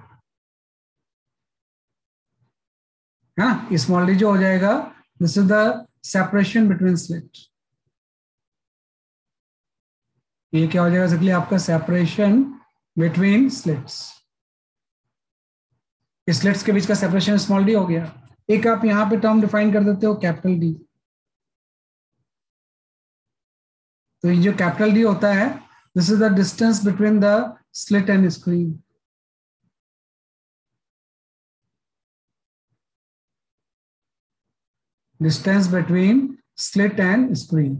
है ना। स्मॉल डी जो हो जाएगा, this is the separation between slit. ये क्या हो जाएगा सिंपली आपका सेपरेशन बिटवीन स्लिट्स। स्लिट्स के बीच का सेपरेशन स्मॉल डी हो गया। एक आप यहां पे टर्म डिफाइन कर देते हो कैपिटल डी। तो ये जो कैपिटल डी होता है, this is the distance between the slit and screen. Distance between slit and screen.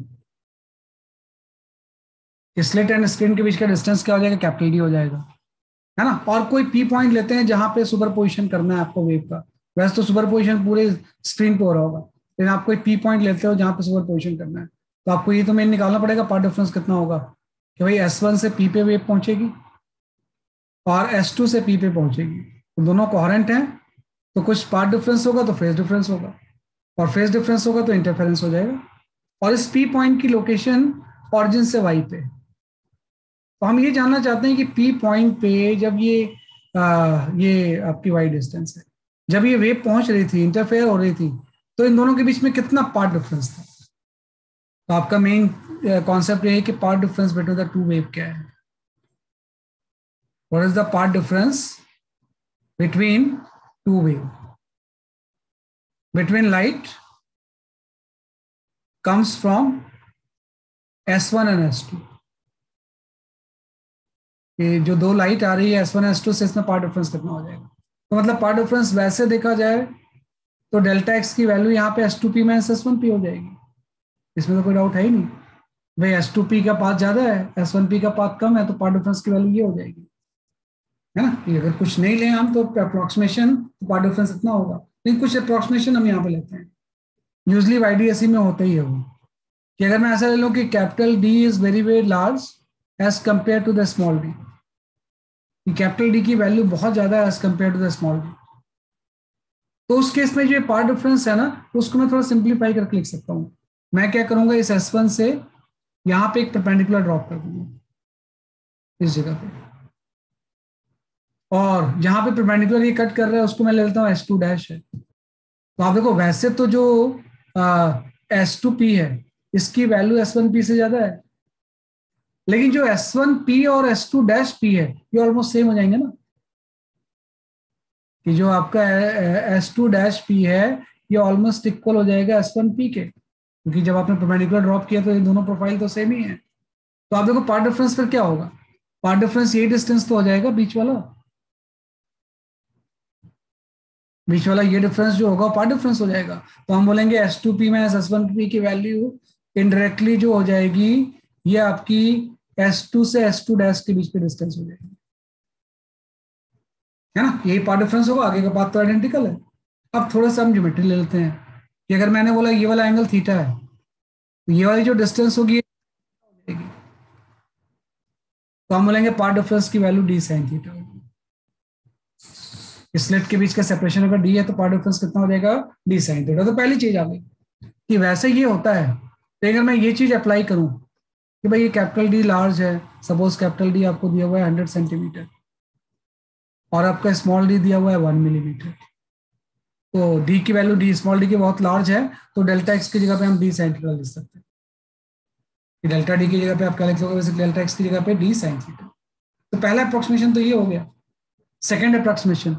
Slit and screen के बीच का डिस्टेंस क्या हो जाएगा, कैपिटल डी हो जाएगा, है ना। और कोई पी पॉइंट लेते हैं जहां पे सुपरपोजिशन करना है आपको वेव का। वैसे तो सुपरपोजिशन पूरे स्क्रीन पे हो रहा होगा, लेकिन आप कोई पी पॉइंट लेते हो जहां पे सुपरपोजिशन करना है, तो आपको ये तो मेन निकालना पड़ेगा पार्ट डिफरेंस कितना होगा, कि भाई S1 से P पे वेव पहुंचेगी और S2 से P पे पहुंचेगी, तो दोनों कोहेरेंट हैं, तो कुछ पार्ट डिफरेंस होगा तो फेज डिफरेंस होगा, और फेज डिफरेंस होगा तो इंटरफेरेंस हो जाएगा। और इस P पॉइंट की लोकेशन ऑरिजिन से Y पे। तो हम ये जानना चाहते हैं कि P पॉइंट पे जब ये आपकी Y डिस्टेंस है, जब ये वेव पहुंच रही थी, इंटरफेयर हो रही थी, तो इन दोनों के बीच में कितना पार्ट डिफरेंस था। तो आपका मेन कॉन्सेप्ट ये है कि path difference between the two wave क्या है। What is the path difference between two wave, between light comes from S1 and S2। ये जो दो लाइट आ रही है S1 S2 से, इसमें पार्ट डिफरेंस कितना हो जाएगा। तो मतलब पार्ट डिफरेंस वैसे देखा जाए तो डेल्टा एक्स की वैल्यू यहाँ पे S2P माइनस S1P हो जाएगी, इसमें तो कोई डाउट है ही नहीं। भाई S2P का पाथ ज्यादा है, S1P का पाथ कम है, तो पार्ट डिफरेंस की वैल्यू ये हो जाएगी, है ना। ये अगर कुछ नहीं लें हम तो अप्रोक्सीमेशन, तो पार्ट डिफरेंस इतना होगा, लेकिन कुछ अप्रोक्सीमेशन हम यहाँ पे लेते हैं। यूजली YDSC में होता ही है वो, कि अगर मैं ऐसा ले लूं कि capital D is very very large as compare to the small d, capital D की वैल्यू बहुत ज्यादा है as compare to the small d, तो उस केस में जो पार्ट डिफरेंस है ना, उसको मैं थोड़ा सिंप्लीफाई करके लिख सकता हूं। मैं क्या करूंगा, इस S1 से यहां पे एक परपेंडिकुलर ड्रॉप कर दूंगा इस जगह पे, और जहां पे परपेंडिकुलर ये कट कर रहा है उसको मैं ले लेता हूँ S2 डैश है। तो आप देखो, वैसे तो जो S2P है इसकी वैल्यू S1P से ज्यादा है, लेकिन जो S1P और S2 डैश P है ये ऑलमोस्ट सेम हो जाएंगे ना, कि जो आपका S2 डैश P है ये ऑलमोस्ट इक्वल हो जाएगा S1P के, क्योंकि जब आपने परपेंडिकुलर ड्रॉप किया तो ये दोनों प्रोफाइल तो सेम ही है। तो आप देखो पार्ट डिफरेंस फिर क्या होगा, पार्ट डिफरेंस ये डिस्टेंस तो हो जाएगा बीच वाला, बीच वाला ये डिफरेंस जो होगा पार्ट डिफरेंस हो जाएगा। तो हम बोलेंगे S2P माइनस S1P की वैल्यू इनडायरेक्टली जो हो जाएगी, ये आपकी S2 से S2 डैश के बीच की डिस्टेंस हो जाएगी, है ना। यही पार्ट डिफरेंस होगा, आगे का पाथ तो आइडेंटिकल है। अब थोड़ा सा हम ज्योमेट्री ले लेते हैं, कि अगर मैंने बोला ये वाला एंगल थीटा है, तो ये वाली जो डिस्टेंस होगी, तो हम बोलेंगे पार्ट डिफरेंस की वैल्यू D sin थीटा होगी। स्लिट के बीच का सेपरेशन अगर D है तो पार्ट डिफरेंस कितना हो जाएगा, D sin थीटा। तो पहली चीज आ गई कि वैसे ये होता है, तो अगर मैं ये चीज अप्लाई करूं कि भाई ये कैपिटल D लार्ज है, सपोज कैपिटल D आपको दिया हुआ है 100 सेंटीमीटर और आपका स्मॉल d दिया हुआ है 1 मिलीमीटर, तो D की वैल्यू D स्मॉल d की बहुत लार्ज है, तो डेल्टा एक्स की जगह पे हम D sin थीटा लिख सकते हैं। डेल्टा D की जगह पे आप क्या लिख सकते हो, डेल्टा एक्स की जगह पे D sin थीटा। तो पहला अप्रोक्सीमेशन तो ये हो गया। सेकेंड अप्रोक्सीमेशन,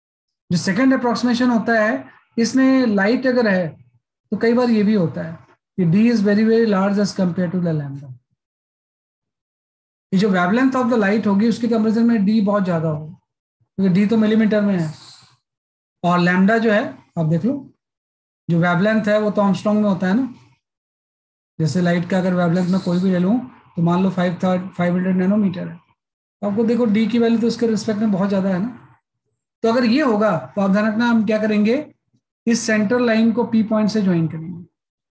जो सेकेंड अप्रोक्सीमेशन होता है, इसमें लाइट अगर है तो कई बार ये भी होता है कि d is very very large as compare to the lambda. ये जो वेवलेंथ ऑफ द लाइट होगी उसके कंपेरिजन में डी बहुत ज्यादा होगा, क्योंकि डी तो मिलीमीटर में है, और लैम्डा जो है आप देख लो, जो वेवलेंथ है वो तो आर्मस्ट्रांग में होता है ना। जैसे लाइट का अगर वेवलेंथ में कोई भी ले लूँ तो मान लो 500 नैनोमीटर है, तो आपको देखो डी की वैल्यू तो उसके रिस्पेक्ट में बहुत ज्यादा है ना। तो अगर ये होगा तो आप ध्यान रखना, हम क्या करेंगे, इस सेंटर लाइन को पी पॉइंट से ज्वाइन करेंगे,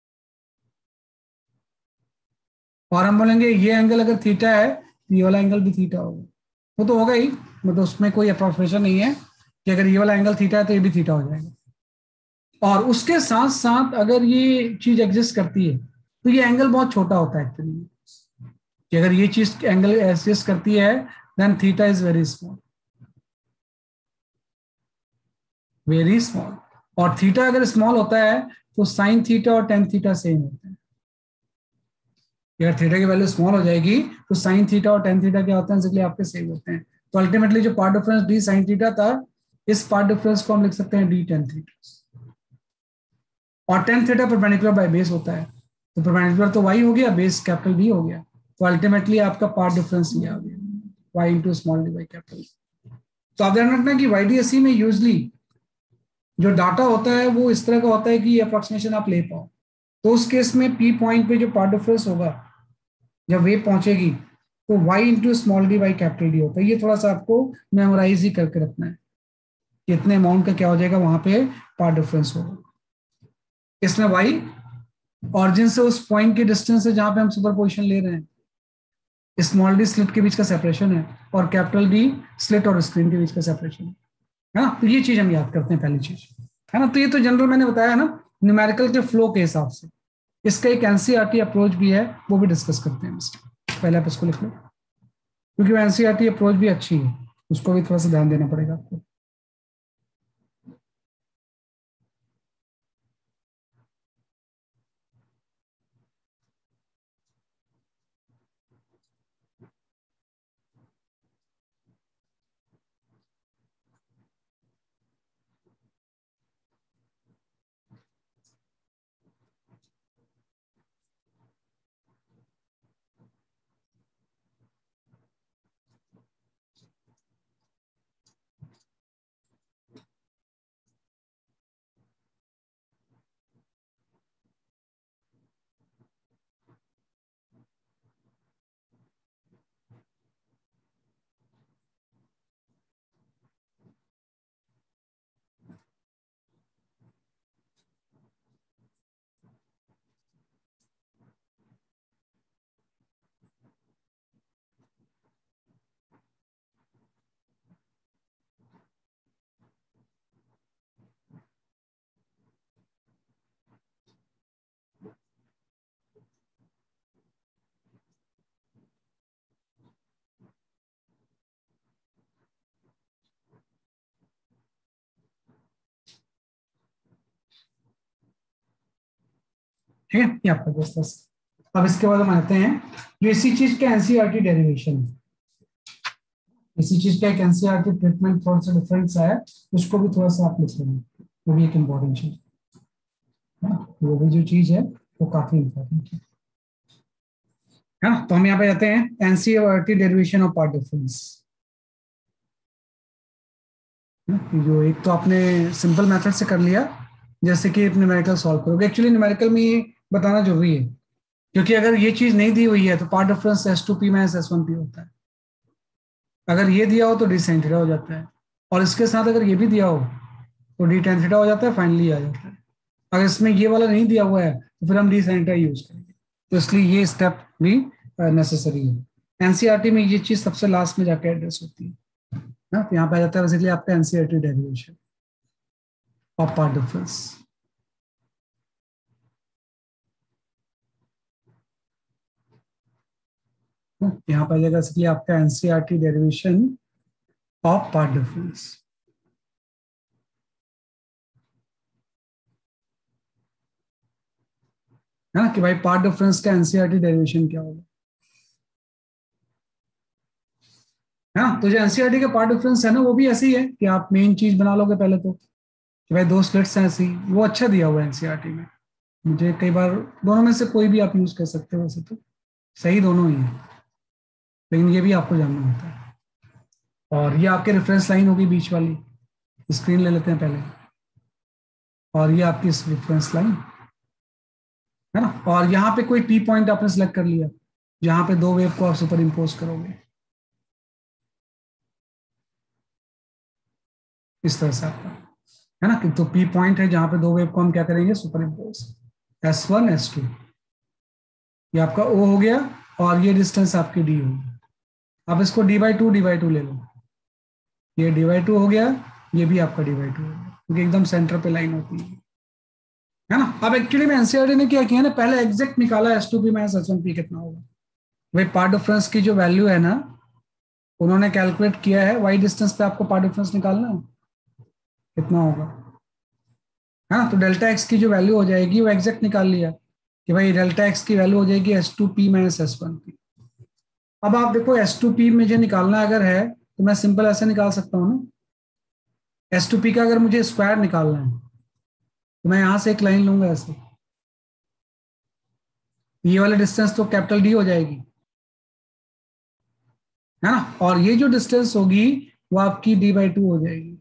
और हम बोलेंगे ये एंगल अगर थीटा है तो ये वाला एंगल भी थीटा होगा। वो तो होगा ही, मतलब उसमें कोई अप्रोक्सीमेशन नहीं है कि अगर ये वाला एंगल थीटा है तो ये भी थीटा हो जाएगा। और उसके साथ साथ अगर ये चीज एग्जिस्ट करती है तो ये एंगल बहुत छोटा होता है एक्चुअली, कि अगर ये चीज एंगल एग्जिस्ट करती है then theta is very small, very small. और थीटा अगर स्मॉल होता है तो साइन थीटा और टेन थीटा सेम होता है। अगर थीटा की वैल्यू स्मॉल हो जाएगी तो साइन थीटा और टेन थीटा क्या होते हैं, इसलिए आपके सेम होते हैं। तो अल्टीमेटली जो path difference d sine theta था, इस पार्ट डिफरेंस को हम लिख सकते हैं डी टेन थीटा। और tan theta perpendicular by base होता है, तो परपेंडिकुलर तो वाई हो गया, बेस कैपिटल डी हो गया, तो अल्टीमेटली आपका पार्ट डिफरेंस ये आ गया y into small d by capital. तो आप ध्यान रखना कि वाईडीएसई में यूजली जो डाटा होता है वो इस तरह का होता है कि ये अप्रोक्सीमेशन आप ले पाओ। तो उस केस में पी पॉइंट पे जो पार्ट डिफरेंस होगा जब वेव पहुंचेगी तो y into small d by capital d होता है। ये थोड़ा सा आपको मेमोराइज ही करके रखना है, कितने अमाउंट का क्या हो जाएगा वहां पे पार्ट डिफरेंस होगा। इसमें y ऑरिजिन से उस पॉइंट की डिस्टेंस है जहां पे हम सुपरपोजिशन ले रहे हैं, स्मॉल डी स्लिट के बीच का सेपरेशन है, और कैपिटल डी स्लिट और स्क्रीन के बीच का सेपरेशन है ना। तो ये चीज हम याद करते हैं पहली चीज, है ना। तो ये तो जनरल मैंने बताया ना, न्यूमेरिकल के फ्लो के हिसाब से। इसका एक एनसीईआरटी अप्रोच भी है, वो भी डिस्कस करते हैं। पहले आप इसको लिख लो, क्योंकि एनसीईआरटी अप्रोच भी अच्छी है, उसको भी थोड़ा सा ध्यान देना पड़ेगा आपको। ठीक है, ये आपका दोस्त। अब इसके बाद हम आते हैं जो इसी चीज का एनसीईआरटी डेरिवेशन है, इसी चीज का एक एनसीईआरटी ट्रीटमेंट थोड़ा सा डिफरेंट सा है, उसको भी थोड़ा सा आप लिख लेंगे, वो भी एक इम्पोर्टेंट चीज है, वो भी जो चीज है वो काफी इम्पोर्टेंट है ना। तो हम यहाँ पे जाते हैं NCERT derivation of path difference. जो एक तो आपने सिंपल मेथड से कर लिया, जैसे कि न्यूमेरिकल सॉल्व करोगे। एक्चुअली न्यूमेरिकल में ये बताना जरूरी है, क्योंकि अगर ये चीज नहीं दी हुई है तो path difference S2P minus S1P होता है। अगर ये दिया हो तो डी साइन थीटा हो जाता है, और इसके साथ अगर ये भी दिया हो तो डी टेन थीटा हो जाता है, फाइनली आ जाता है। अगर इसमें ये वाला नहीं दिया हुआ है तो फिर हम डी साइन थीटा यूज करेंगे, तो इसलिए ये स्टेप भी नेसेसरी है। एनसीईआरटी में ये चीज सबसे लास्ट में जाकर एड्रेस होती है ना। तो यहाँ पे आ जाता है बेसिकली आपका NCERT derivation of path difference. यहाँ पर आ जाएगा बेसिकली आपका NCERT derivation of path difference, है ना, कि भाई पार्ट डिफरेंस का एनसीईआरटी डेरिवेशन क्या होगा, है ना। तो जो एनसीईआरटी का पार्ट डिफरेंस है ना, वो भी ऐसे ही है कि आप मेन चीज बना लोगे पहले तो, कि भाई दो स्लिट्स हैं ऐसी, वो अच्छा दिया हुआ है एनसीईआरटी में। मुझे कई बार दोनों में से कोई भी आप यूज कर सकते हो, वैसे तो सही दोनों ही है, लेकिन ये भी आपको जानना होता है। और ये आपके रेफरेंस लाइन होगी बीच वाली, स्क्रीन ले लेते हैं पहले, और ये आपकी रेफरेंस लाइन है ना। और यहाँ पे कोई पी पॉइंट आपने सिलेक्ट कर लिया जहां पे दो वेव को आप सुपर इम्पोज करोगे, इस तरह से आपका है ना कि तो पी पॉइंट है जहां पे दो वेव को हम क्या करेंगे, सुपर इम्पोज, S1 S2, ये आपका O हो गया, और ये डिस्टेंस आपकी D होगी। आप इसको d/2 ले लो, ये d/2 हो गया, ये भी आपका d/2 हो गया, क्योंकि एकदम सेंटर पे लाइन होती है ना। अब एक्चुअली में एनसीईआरटी ने क्या किया ना, पहले एग्जैक्ट निकाला S2P माइनस S1P कितना होगा। भाई पार्ट डिफरेंस की जो वैल्यू है ना, उन्होंने कैलकुलेट किया है, वाई डिस्टेंस पे आपको पार्ट डिफरेंस निकालना है, कितना होगा, है ना। तो डेल्टा एक्स की जो वैल्यू हो जाएगी वो एग्जैक्ट निकाल लिया कि भाई डेल्टा एक्स की वैल्यू हो जाएगी S2P माइनस S1P। अब आप देखो S2P मुझे निकालना अगर है तो मैं सिंपल ऐसे निकाल सकता हूँ ना, S2P का अगर मुझे स्क्वायर निकालना है तो मैं यहां से एक लाइन लूंगा ऐसे, ये वाली डिस्टेंस तो कैपिटल D हो जाएगी, है ना। और ये जो डिस्टेंस होगी वो आपकी d/2 हो जाएगी,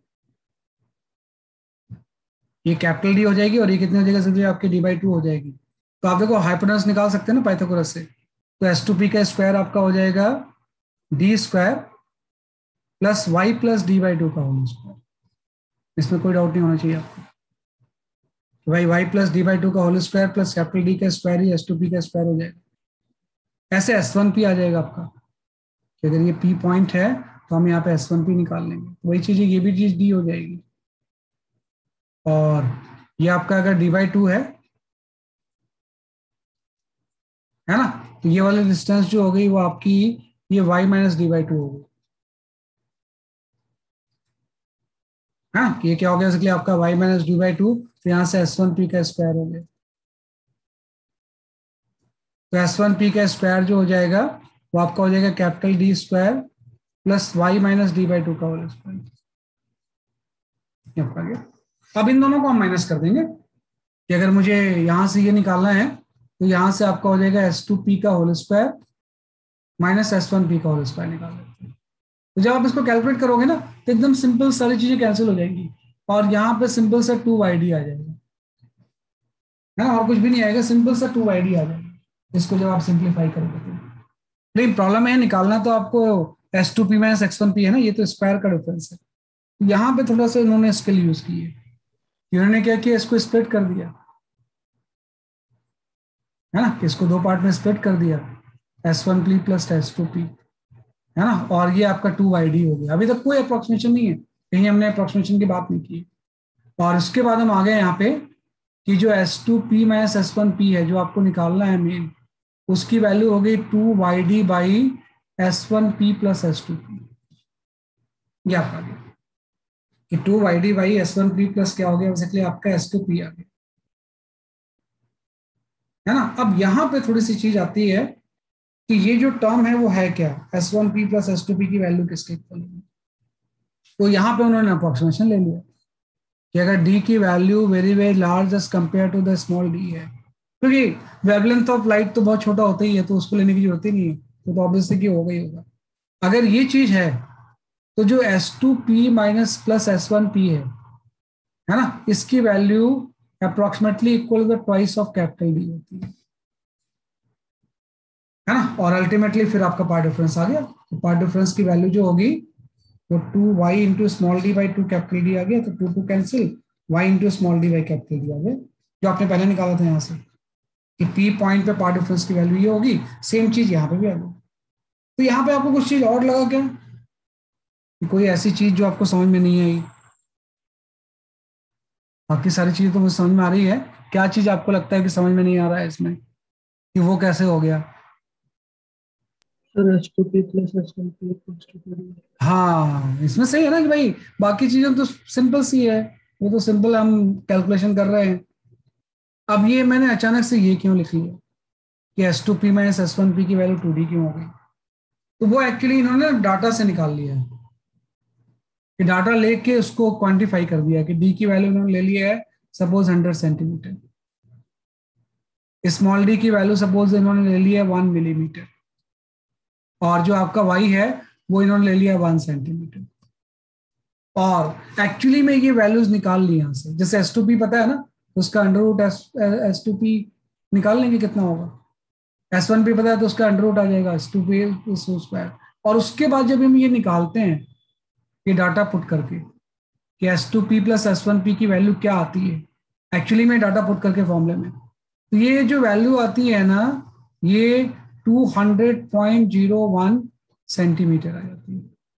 ये कैपिटल D हो जाएगी, और ये कितनी हो जाएगी, सिर्फ आपकी d/2 हो जाएगी। तो आप देखो हाइपोटेनस निकाल सकते हैं ना पाइथागोरस से, तो S2P का स्क्वायर आपका हो जाएगा d² plus y plus d/2 का होल स्क्वायर। इसमें कोई डाउट नहीं होना चाहिए आपको, भाई y प्लस d/2 का whole square plus capital D का स्क्वायर ही S2P का स्क्वायर हो जाएगा। ऐसे S1P आ जाएगा आपका, कि अगर ये P पॉइंट है तो हम यहाँ पे S1P निकाल लेंगे, वही चीज ये भी चीज D हो जाएगी। और ये आपका अगर d/2 है ना, तो ये वाली डिस्टेंस जो हो गई वो आपकी ये y माइनस d/2 हो गई, हाँ ये क्या हो गया, इसलिए आपका y माइनस d/2, तो यहाँ से S1P का स्क्वायर हो गया। तो S1P का स्क्वायर जो हो जाएगा वो आपका हो जाएगा capital D square plus y minus d/2 का होल स्क्वायर। अब इन दोनों को हम माइनस कर देंगे कि अगर मुझे यहां से ये निकालना है तो यहां से आपका हो जाएगा S2P का होल स्क्वायर माइनस S1P का होल स्क्वायर निकाल देते हैं। तो जब आप इसको कैलकुलेट करोगे ना तो एकदम सिंपल सारी चीजें कैंसिल हो जाएंगी, और यहाँ पे सिंपल सा 2YD आ जाएगा, है ना, और कुछ भी नहीं आएगा, सिंपल सा 2YD आ जाएगा इसको जब आप सिंप्लीफाई करोगे तो। लेकिन प्रॉब्लम है निकालना तो आपको S2P माइनस X1P है ना, ये तो स्क्वायर का डिफरेंस है। यहाँ पे थोड़ा सा इन्होंने स्किल यूज की है, इन्होंने क्या किया, इसको स्प्लिट कर दिया, है ना, इसको दो पार्ट में स्प्लिट कर दिया, S1P प्लस S2P, है ना, और ये आपका 2YD हो गया। अभी तक कोई अप्रोक्सीमेशन नहीं है, कहीं हमने अप्रोक्सीमेशन की बात नहीं की। और उसके बाद हम आ गए यहाँ पे कि जो S2P माइनस S1P है जो आपको निकालना है मेन, उसकी वैल्यू हो गई 2YD by S1P plus S2P। ये आपका आ गया कि 2YD बाई S1P प्लस क्या हो गया, बेसिकली आपका S2P आ गया, है ना। अब यहाँ पे थोड़ी सी चीज आती है कि ये जो टर्म है वो है क्या, S1P प्लस S2P की वैल्यू किसके इक्वल होगी। तो यहाँ पे उन्होंने अप्रोक्सीमेशन ले लिया कि अगर D की value very very large as compare to the small d है, क्योंकि वेवलेंथ ऑफ लाइट तो बहुत छोटा होता ही है, तो उसको लेने की जरूरत ही नहीं है, तो ऑब्वियसली कि होगा ही होगा। अगर ये चीज है तो जो S2P माइनस प्लस S1P है ना, इसकी value approximately equal to the twice of capital D होती है ना। और अल्टीमेटली फिर आपका पार्ट डिफरेंस आ गया, तो पार्ट डिफरेंस की वैल्यू जो होगी वो 2y into small d by 2 capital d आ गया, तो 2 cancel, y into small d by capital d आ गया, जो आपने पहले निकाला था यहाँ से कि P पॉइंट पे पार्ट डिफरेंस की वैल्यू ये होगी, सेम चीज यहाँ पे भी आ गई। तो यहाँ पे आपको कुछ चीज और लगा क्या, कोई ऐसी चीज जो आपको समझ में नहीं आई, बाकी सारी चीजें तो मुझे समझ में आ रही है, क्या चीज आपको लगता है कि समझ में नहीं आ रहा है इसमें, कि वो कैसे हो गया। Sir S2P plus S1P equals to 2D। हाँ इसमें सही है ना कि भाई बाकी चीजें तो सिंपल सी है, वो तो सिंपल हम कैलकुलेशन कर रहे हैं। अब ये मैंने अचानक से ये क्यों लिख लिया कि S2P माइनस S1P की वैल्यू 2D क्यों हो गई, तो वो एक्चुअली इन्होंने डाटा से निकाल लिया है, कि डाटा लेके उसको क्वांटिफाई कर दिया कि D की वैल्यू इन्होंने ले लिया है सपोज 100 सेंटीमीटर, स्मॉल डी की वैल्यू सपोज इन्होंने ले लिया 1 मिलीमीटर, और जो आपका वाई है वो इन्होंने ले लिया 1 सेंटीमीटर। और एक्चुअली में ये वैल्यूज निकाल ली यहाँ से, जैसे एस टू पी पता है ना, तो उसका under root S two P निकाल लेंगे कितना होगा। एस वन पी पता है तो उसका अंडर रूट आ जाएगा एस टू पी स्क्वायर। और उसके बाद जब हम ये निकालते हैं, ये डाटा पुट करके कि S two P plus S one P की वैल्यू क्या आती है एक्चुअली में डाटा पुट करके फॉर्मूले में, तो ये जो वैल्यू आती है ना, ये 200.01 सेंटीमीटर आ जाती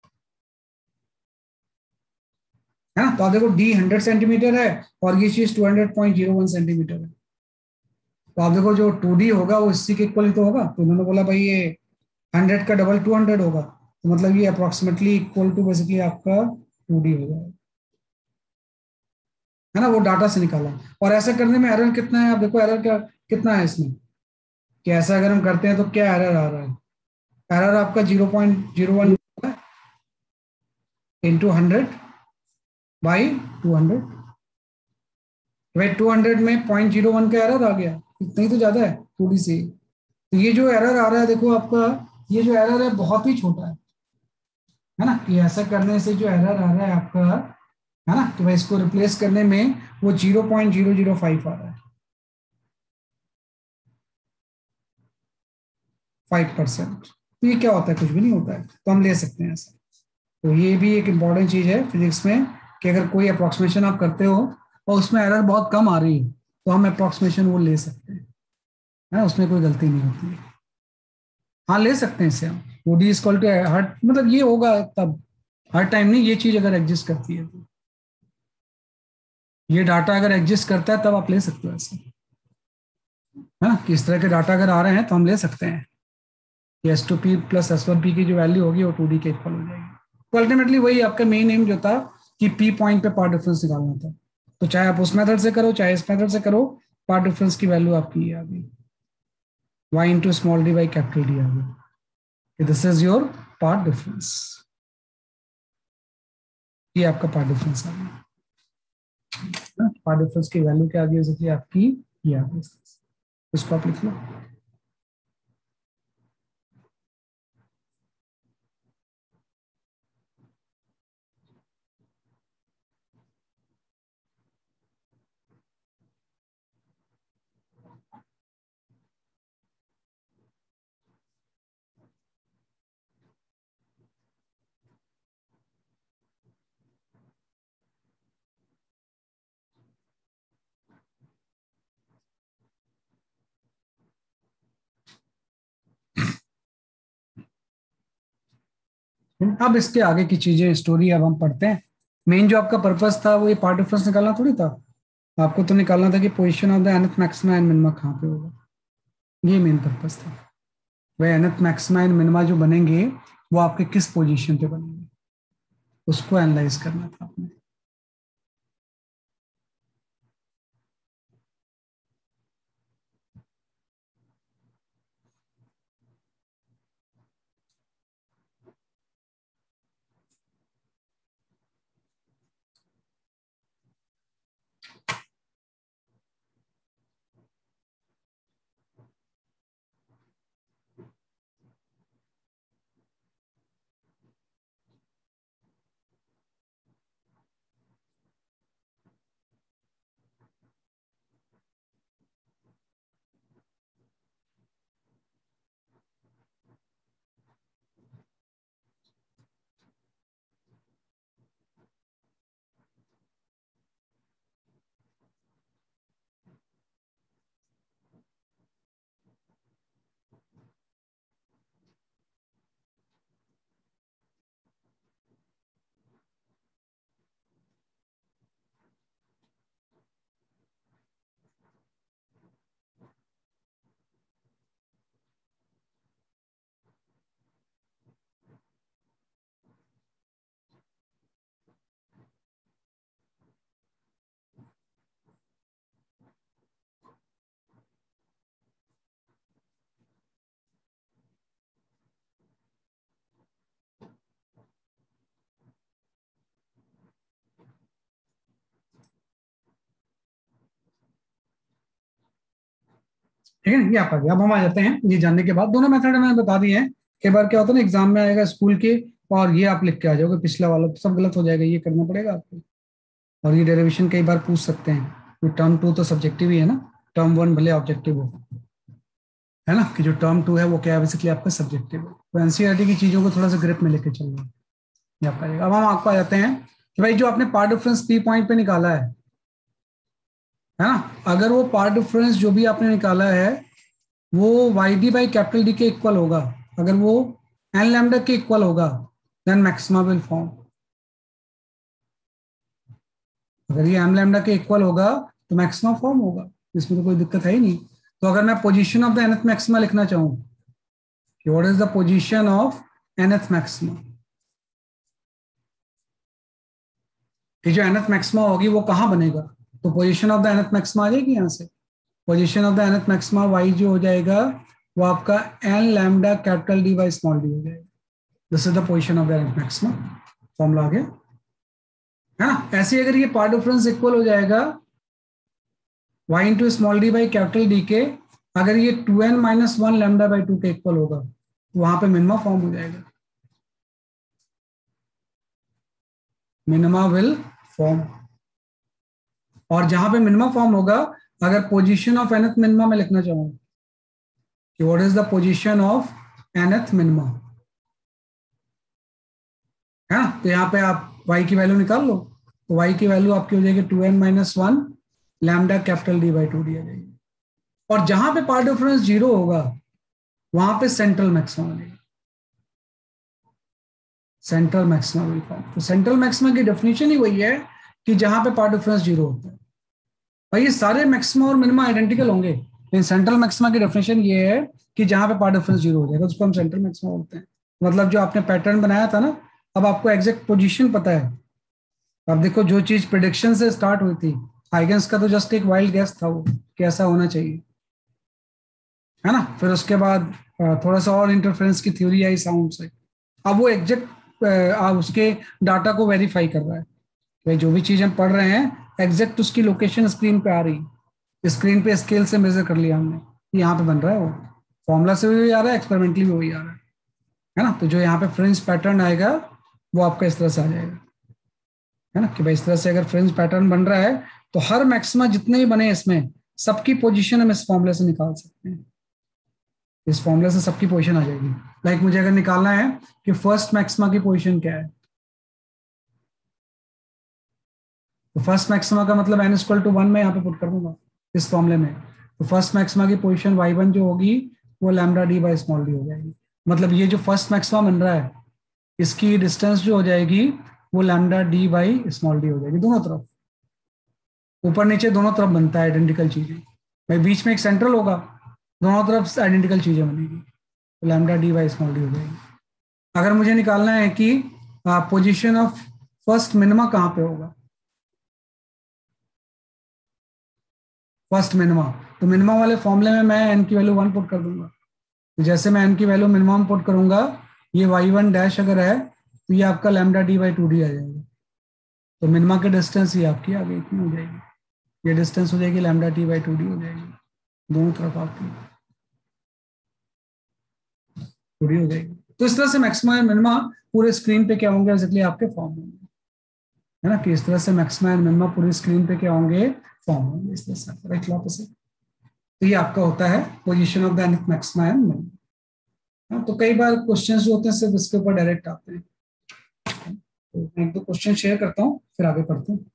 है ना। तो आप देखो डी 100 सेंटीमीटर है और ये चीज 200.01 सेंटीमीटर है। तो आप देखो जो 2D होगा वो इसी के इक्वल ही तो होगा। तो उन्होंने बोला भाई ये 100 का डबल 200 होगा, तो मतलब ये अप्रोक्सीमेटली इक्वल टू बेसिकली आपका 2D हो जाएगा, है ना। वो डाटा से निकाला। और ऐसा करने में एरर कितना है, आप देखो एरर क्या कितना है इसमें, कि ऐसा अगर हम करते हैं तो क्या एरर आ रहा है। एरर आपका 0.01 इंटू 100/200। भाई 200 में 0.01 का एरर आ गया, इतना ही तो ज्यादा है 2D से। तो ये जो एरर आ रहा है देखो आपका, ये जो एरर है बहुत ही छोटा है ना। ये ऐसा करने से जो एरर आ रहा है आपका, है ना, तो भाई इसको रिप्लेस करने में वो 0.005 आ रहा है, 5%। तो ये क्या होता है, कुछ भी नहीं होता है, तो हम ले सकते हैं ऐसा। तो ये भी एक इम्पॉर्टेंट चीज है फिजिक्स में, कि अगर कोई अप्रोक्सीमेशन आप करते हो और उसमें एरर बहुत कम आ रही है, तो हम अप्रोक्सीमेशन वो ले सकते हैं, है ना, उसमें कोई गलती नहीं होती है। हाँ ले सकते हैं इसे हम। वो डी इक्वल टू हर, मतलब ये होगा तब, हर टाइम नहीं, ये चीज अगर एग्जिस्ट करती है तो, ये डाटा अगर एग्जिस्ट करता है तब आप ले सकते हो ऐसे, है ना। कि इस तरह के डाटा अगर आ रहे हैं तो हम ले सकते हैं कि S two P plus S one P की जो वैल्यू होगी वो 2D के इक्वल हो जाएगी। तो अल्टीमेटली वही आपका मेन एम जो था कि पी पॉइंट पे पार्ट डिफरेंस निकालना था। तो चाहे आप उस मेथड से करो चाहे इस मेथड से करो, पार्ट डिफरेंस की वैल्यू आपकी ये आ गई, y into small d by capital d आ गई। This is your path difference, ये आपका पार्ट डिफरेंस आ गया। पार्ट डिफरेंस की वैल्यू क्या आ गई, बेसिकली आपकी ये आ गई। इसको आप लिख लो। अब इसके आगे की चीजें स्टोरी अब हम पढ़ते हैं। मेन जो आपका पर्पस था वो ये पार्ट डिफरेंस निकालना थोड़ी था, आपको तो निकालना था कि position of the nth maxima and minima कहाँ पे होगा। ये मेन पर्पस था। वह nth मैक्सिमा एंड मिनिमा जो बनेंगे वो आपके किस पोजीशन पे बनेंगे, उसको एनालाइज करना था आपने। ठीक है, ये आप आ गया। अब हम आ जाते हैं ये जानने के बाद, दोनों मेथड मैंने बता दिए हैं। कई बार क्या होता है ना, एग्जाम में आएगा स्कूल के और ये आप लिख के आ जाओगे, पिछला वाला तो सब गलत हो जाएगा, ये करना पड़ेगा आपको। और ये डेरिवेशन कई बार पूछ सकते हैं, तो टर्म टू तो सब्जेक्टिव ही है ना, टर्म वन भले ऑब्जेक्टिव हो, है ना, कि जो टर्म टू है वो क्या है, बेसिकली आपका सब्जेक्टिव है। तो एनसीईआरटी की चीजों को थोड़ा सा ग्रिप में लेके चलना है, ये आपका रहेगा। अब हम आपको आ जाते हैं कि भाई जो आपने पार्ट डिफरेंस पी पॉइंट पे निकाला है ना, अगर वो पार्ट डिफरेंस जो भी आपने निकाला है वो y d by capital d के इक्वल होगा, अगर वो एन लैम्डा के इक्वल होगा, देन मैक्सिमा विल फॉर्म। अगर ये एम लैम्डा के इक्वल होगा तो मैक्सिमा फॉर्म होगा, इसमें तो कोई दिक्कत है ही नहीं। तो अगर मैं position of the nth maxima लिखना चाहूँ कि what is the position of nth maxima, कि जो nth मैक्सिमा होगी वो कहाँ बनेगा, तो position of the nth maxima आ जाएगी यहाँ से। Position of the nth maxima y जो हो जाएगा वो आपका n lambda capital D by small d हो जाएगा। This is the position of the nth maxima, formula आ गया, है ना। ऐसे अगर ये पार्ट डिफरेंस इक्वल हो जाएगा y into small d by capital d के, अगर ये 2n minus one lambda by two के इक्वल होगा तो वहां पे मिनिमा फॉर्म हो जाएगा, मिनिमा विल फॉर्म। और जहां पे मिनिमा फॉर्म होगा, अगर पोजीशन ऑफ nth मिनिमा में लिखना चाहूँ कि what is the position of nth minima, है ना, तो यहाँ पे आप y की वैल्यू निकाल लो, तो y की वैल्यू आपकी हो जाएगी 2n minus one lambda capital D by two d आ जाएगी। और जहां पे पार्ट डिफरेंस जीरो होगा वहां पे सेंट्रल मैक्सिमा बनेगा, सेंट्रल मैक्सिमा विल फॉर्म। तो सेंट्रल मैक्सिमा की डेफिनेशन ही वही है कि जहां पे पार्ट डिफरेंस जीरो होता है। भाई ये सारे मैक्सिमा और मिनिमा आइडेंटिकल होंगे, लेकिन सेंट्रल मैक्सिमा की डेफिनेशन ये है कि जहां पे पार्ट डिफरेंस जीरो हो जाएगा उसको हम सेंट्रल मैक्सिमा बोलते हैं। मतलब जो आपने पैटर्न बनाया था ना, अब आपको एग्जैक्ट पोजीशन पता है। अब देखो जो चीज प्रिडिक्शन से स्टार्ट हुई थी, हाइगेंस का तो जस्ट एक वाइल्ड गेस था वो कैसा होना चाहिए, है ना। फिर उसके बाद थोड़ा सा और इंटरफेरेंस की थ्योरी आई साउंड से, अब वो एग्जैक्ट उसके डाटा को वेरीफाई कर रहा है कि जो भी चीज हम पढ़ रहे हैं एग्जैक्ट उसकी लोकेशन स्क्रीन पे आ रही, स्क्रीन पे स्केल से मेजर कर लिया हमने, यहाँ पे बन रहा है वो, फॉर्मूला से भी वही आ रहा है, एक्सपेरिमेंटली भी वही आ रहा है ना। तो जो यहाँ पे फ्रिंज पैटर्न आएगा वो आपका इस तरह से आ जाएगा, है ना, कि भाई इस तरह से अगर फ्रिंज पैटर्न बन रहा है तो हर मैक्सिमा जितने भी बने इसमें सबकी पोजीशन हम इस फॉर्मूले से निकाल सकते हैं, इस फॉर्मूले से सबकी पोजीशन आ जाएगी। लाइक मुझे अगर निकालना है कि फर्स्ट मैक्सिमा की पोजीशन क्या है, तो फर्स्ट मैक्सिमा का मतलब n इक्वल टू वन में यहाँ पे पुट कर दूंगा इस फॉर्मूले में। तो फर्स्ट मैक्सिमा की पोजीशन y1 जो होगी वो lambda D by small d हो जाएगी। मतलब ये जो फर्स्ट मैक्सिमा बन रहा है इसकी डिस्टेंस जो हो जाएगी वो lambda D by small d हो जाएगी, दोनों तरफ, ऊपर नीचे दोनों तरफ बनता है आइडेंटिकल चीजें। भाई बीच में एक सेंट्रल होगा, दोनों तरफ आइडेंटिकल चीजें बनेगी, तो lambda D by small d हो जाएगी। अगर मुझे निकालना है कि पोजीशन ऑफ फर्स्ट मिनिमा कहाँ पे होगा, फर्स्ट मिनिमा, तो मिनिमा वाले फॉर्मूले में मैं एन की वैल्यू वन पुट कर दूंगा। तो जैसे मैं एन की वैल्यू मिनिमम पुट करूंगा, ये वाई वन डैश अगर है तो ये आपका lambda D by two d आ जाएगा। तो मिनिमा की डिस्टेंस ये आपकी आगे इतनी हो जाएगी, ये डिस्टेंस हो जाएगी lambda T by two d हो जाएगी, दोनों तरफ आपकी टू डी हो जाएगी। तो इस तरह से मैक्सिमा एंड मिनिमा पूरे स्क्रीन पे क्या होंगे, एग्जैक्टली आपके फॉर्म होंगे, है ना, कि इस तरह से मैक्सिमा एंड मिनिमा पूरी स्क्रीन पे क्या होंगे, फॉर्म होंगे इस तरह से राइट वापस से। तो ये आपका होता है position of the maxima and minima. तो कई बार क्वेश्चन जो होते हैं सिर्फ इसके ऊपर डायरेक्ट आते हैं, तो मैं एक दो क्वेश्चन शेयर करता हूँ फिर आगे पढ़ते हैं।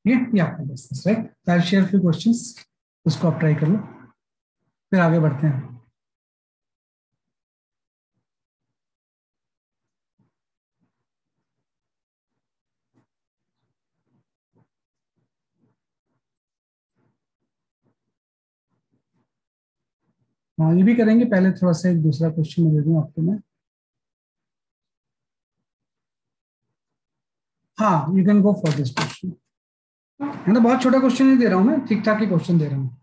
ये आपका बस right. I share few questions, उसको आप ट्राई कर लो, फिर आगे बढ़ते हैं। हाँ ये भी करेंगे, पहले थोड़ा सा एक दूसरा क्वेश्चन मैं दे दूँ आपको मैं। हाँ you can go for this question. है ना, बहुत छोटा क्वेश्चन नहीं दे रहा हूँ मैं, ठीक ठाक ही क्वेश्चन दे रहा हूँ।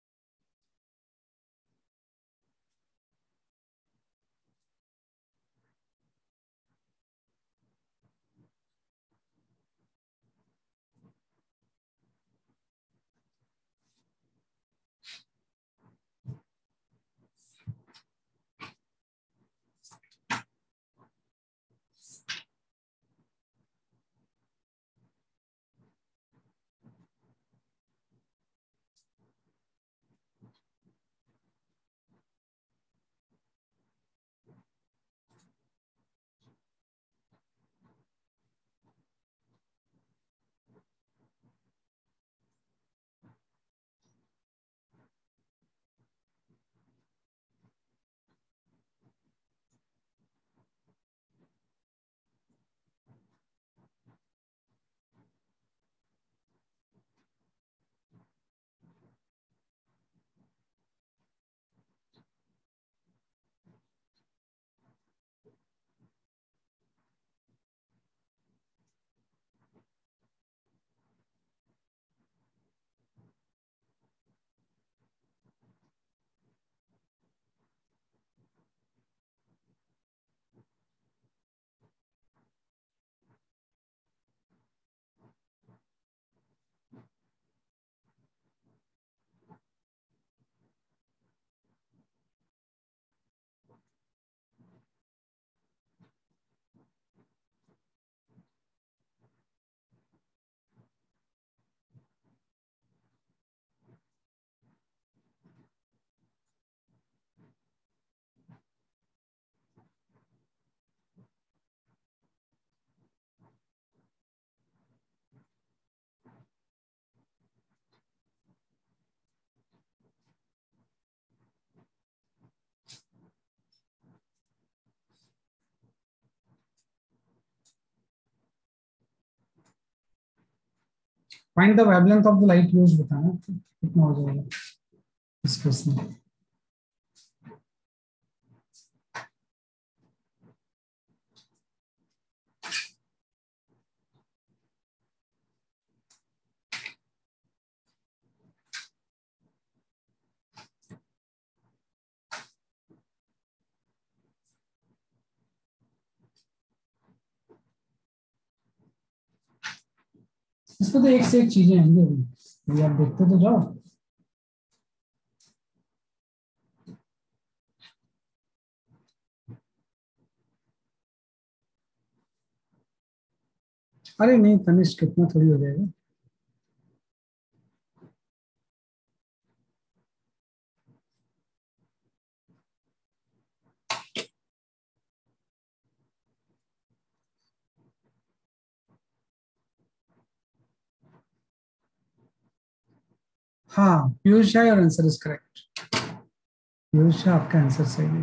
Find the wavelength of the light use बताना कितना हो जाएगा इस केस में। इसमें तो एक से एक चीजें होंगी अभी, आप देखते तो जाओ। अरे नहीं तनिष्क, कितना थोड़ी हो जाएगा। हाँ Piyush Shah, your answer is correct. Piyush Shah आपका आंसर सही है।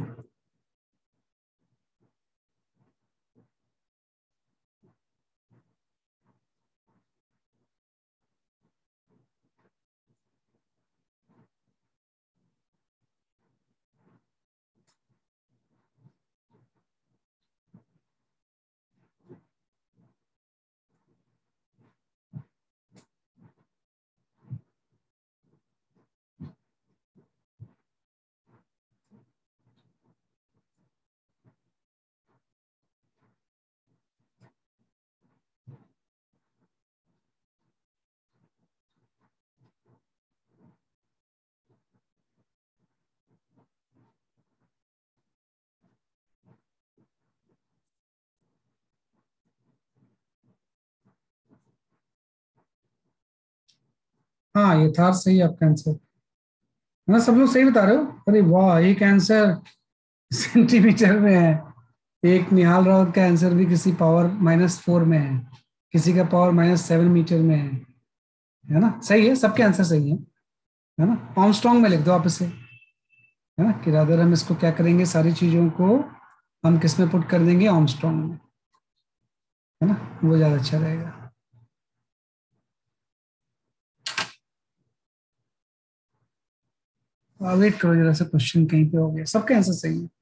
हाँ यथार्थ सही है आपका आंसर। है ना, सब लोग सही बता रहे हो। अरे वाह, एक आंसर सेंटीमीटर में है। एक निहाल राउत का आंसर भी किसी पावर -4 में है, किसी का पावर -7 मीटर में है। है ना, सही है, सबके आंसर सही है ना। आर्मस्ट्रांग में लिख दो आप इसे, है ना, कि रादर हम इसको क्या करेंगे, सारी चीजों को हम किस में पुट कर देंगे, आर्मस्ट्रांग में, है ना, वो ज्यादा अच्छा रहेगा। वेट करो जरा सा, क्वेश्चन कहीं पे हो गया, सबके आंसर सही है।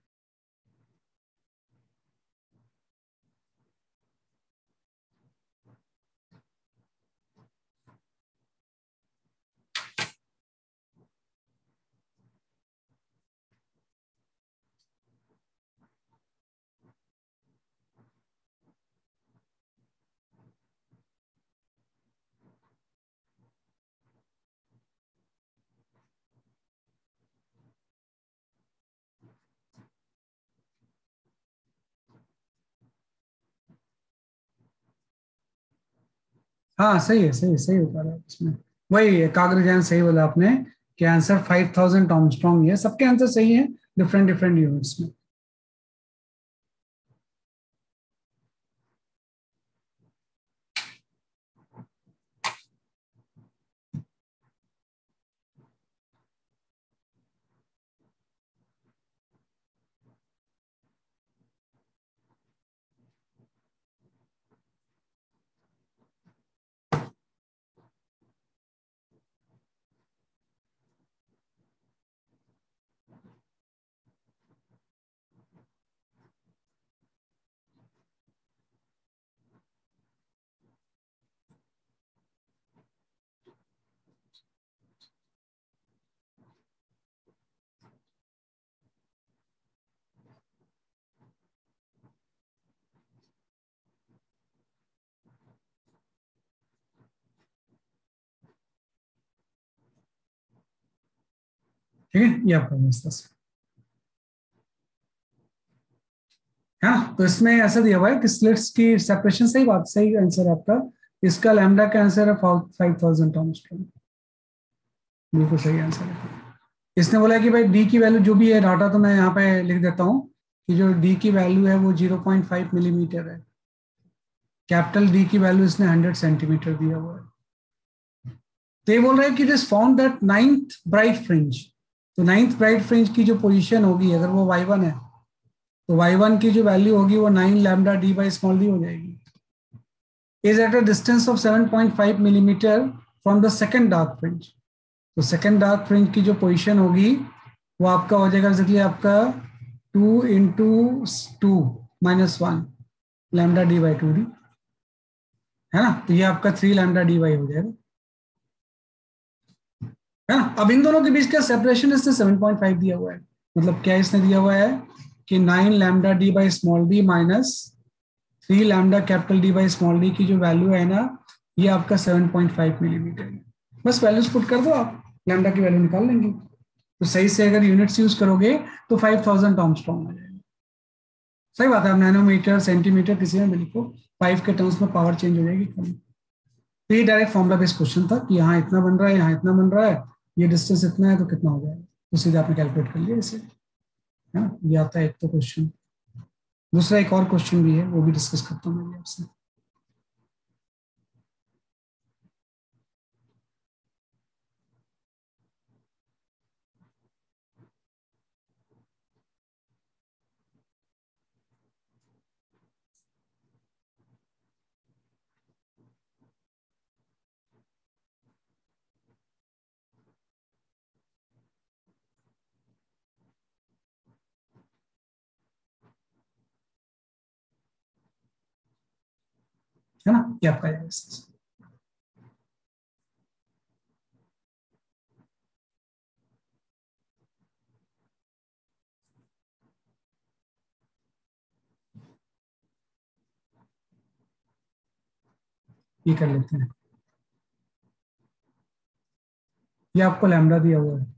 हाँ सही है, सही है, सही बता रहा है इसमें। वही एकाग्र जैन सही बोला आपने, कि आंसर 5000 आर्मस्ट्रांग ही है, सबके आंसर सही है, डिफरेंट डिफरेंट यूनिट्स में। ठीक है, ये आपका मसला है ना। तो इसमें ऐसा दिया हुआ है कि स्लिट्स की सेपरेशन, सही बात, सही आंसर है आपका। इसका लैम्डा का आंसर है 5000 आर्मस्ट्रांग, बिल्कुल सही आंसर है। इसने बोला कि भाई डी की वैल्यू जो भी है, डाटा तो मैं यहाँ पे लिख देता हूँ, कि जो डी की वैल्यू है वो 0.5 मिलीमीटर है। कैपिटल डी की वैल्यू इसने 100 सेंटीमीटर दिया हुआ है। तो ये बोल रहा है कि it is found that ninth bright fringe, तो नाइन्थ ब्राइट फ्रिंज की जो पोजीशन होगी, अगर वो y1 है, तो y1 की जो वैल्यू होगी वो 9 lambda D by small d हो जाएगी। Is at a distance of 7.5 millimetre from the second dark fringe. तो सेकेंड डार्क फ्रिंज की जो पोजीशन होगी वो आपका हो जाएगा बेसिकली आपका 2 × 2 - 1 लैम्डा डी बाई 2 डी, है ना। तो ये आपका 3 लैम्डा डी बाई हो जाएगा, है ना। अब इन दोनों के बीच का सेपरेशन इसने 7.5 दिया हुआ है, मतलब क्या इसने दिया हुआ है कि 9 lambda D by small d minus 3 lambda capital D by small d की जो वैल्यू है ना, ये आपका 7.5 मिलीमीटर है। बस वैल्यूज पुट कर दो आप, लैम्डा की वैल्यू निकाल लेंगे। तो सही से अगर यूनिट्स यूज करोगे तो 5000 आर्मस्ट्रांग आ जाएगा। सही बात है, आप नैनोमीटर सेंटीमीटर किसी में भी लिखो, 5 के टर्म्स में पावर चेंज हो जाएगी कम। तो ये डायरेक्ट फॉर्मुला बेस्ड क्वेश्चन था कि यहाँ इतना बन रहा है, यहाँ इतना बन रहा है, ये डिस्टेंस इतना है तो कितना हो जाएगा, तो सीधे आपने कैलकुलेट कर लिया इसे, है ना। ये आता है एक तो क्वेश्चन। दूसरा एक और क्वेश्चन भी है, वो भी डिस्कस करता हूँ मैं भी आपसे। है ना, ये आपका आएगा इससे। ये कर लेते हैं, ये आपको लैम्डा दिया हुआ है।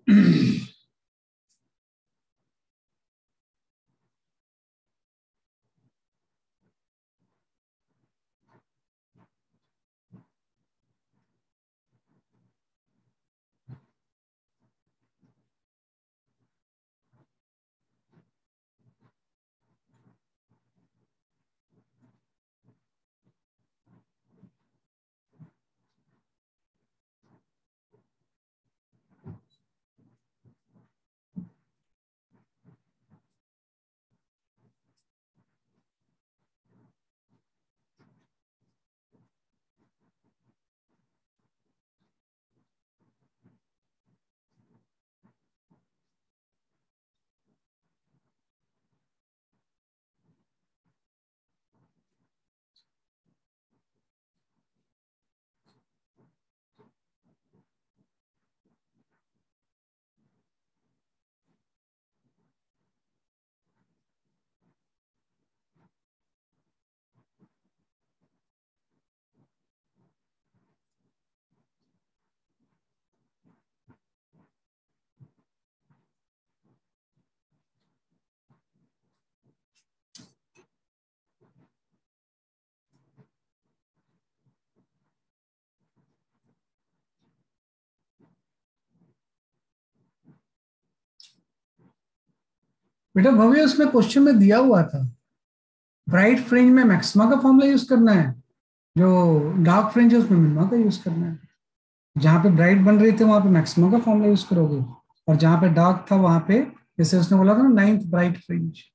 बेटा भव्य, उसमें क्वेश्चन में दिया हुआ था ब्राइट फ्रिंज में मैक्सिमा का फॉर्मूला यूज करना है, जो डार्क फ्रिंज है उसमें मिनिमा का यूज करना है। जहां पे ब्राइट बन रही थी वहां पे मैक्सिमा का फॉर्मूला यूज करोगे, और जहां पे डार्क था वहां पे, जैसे उसने बोला था ना, 9th ब्राइट फ्रिंज,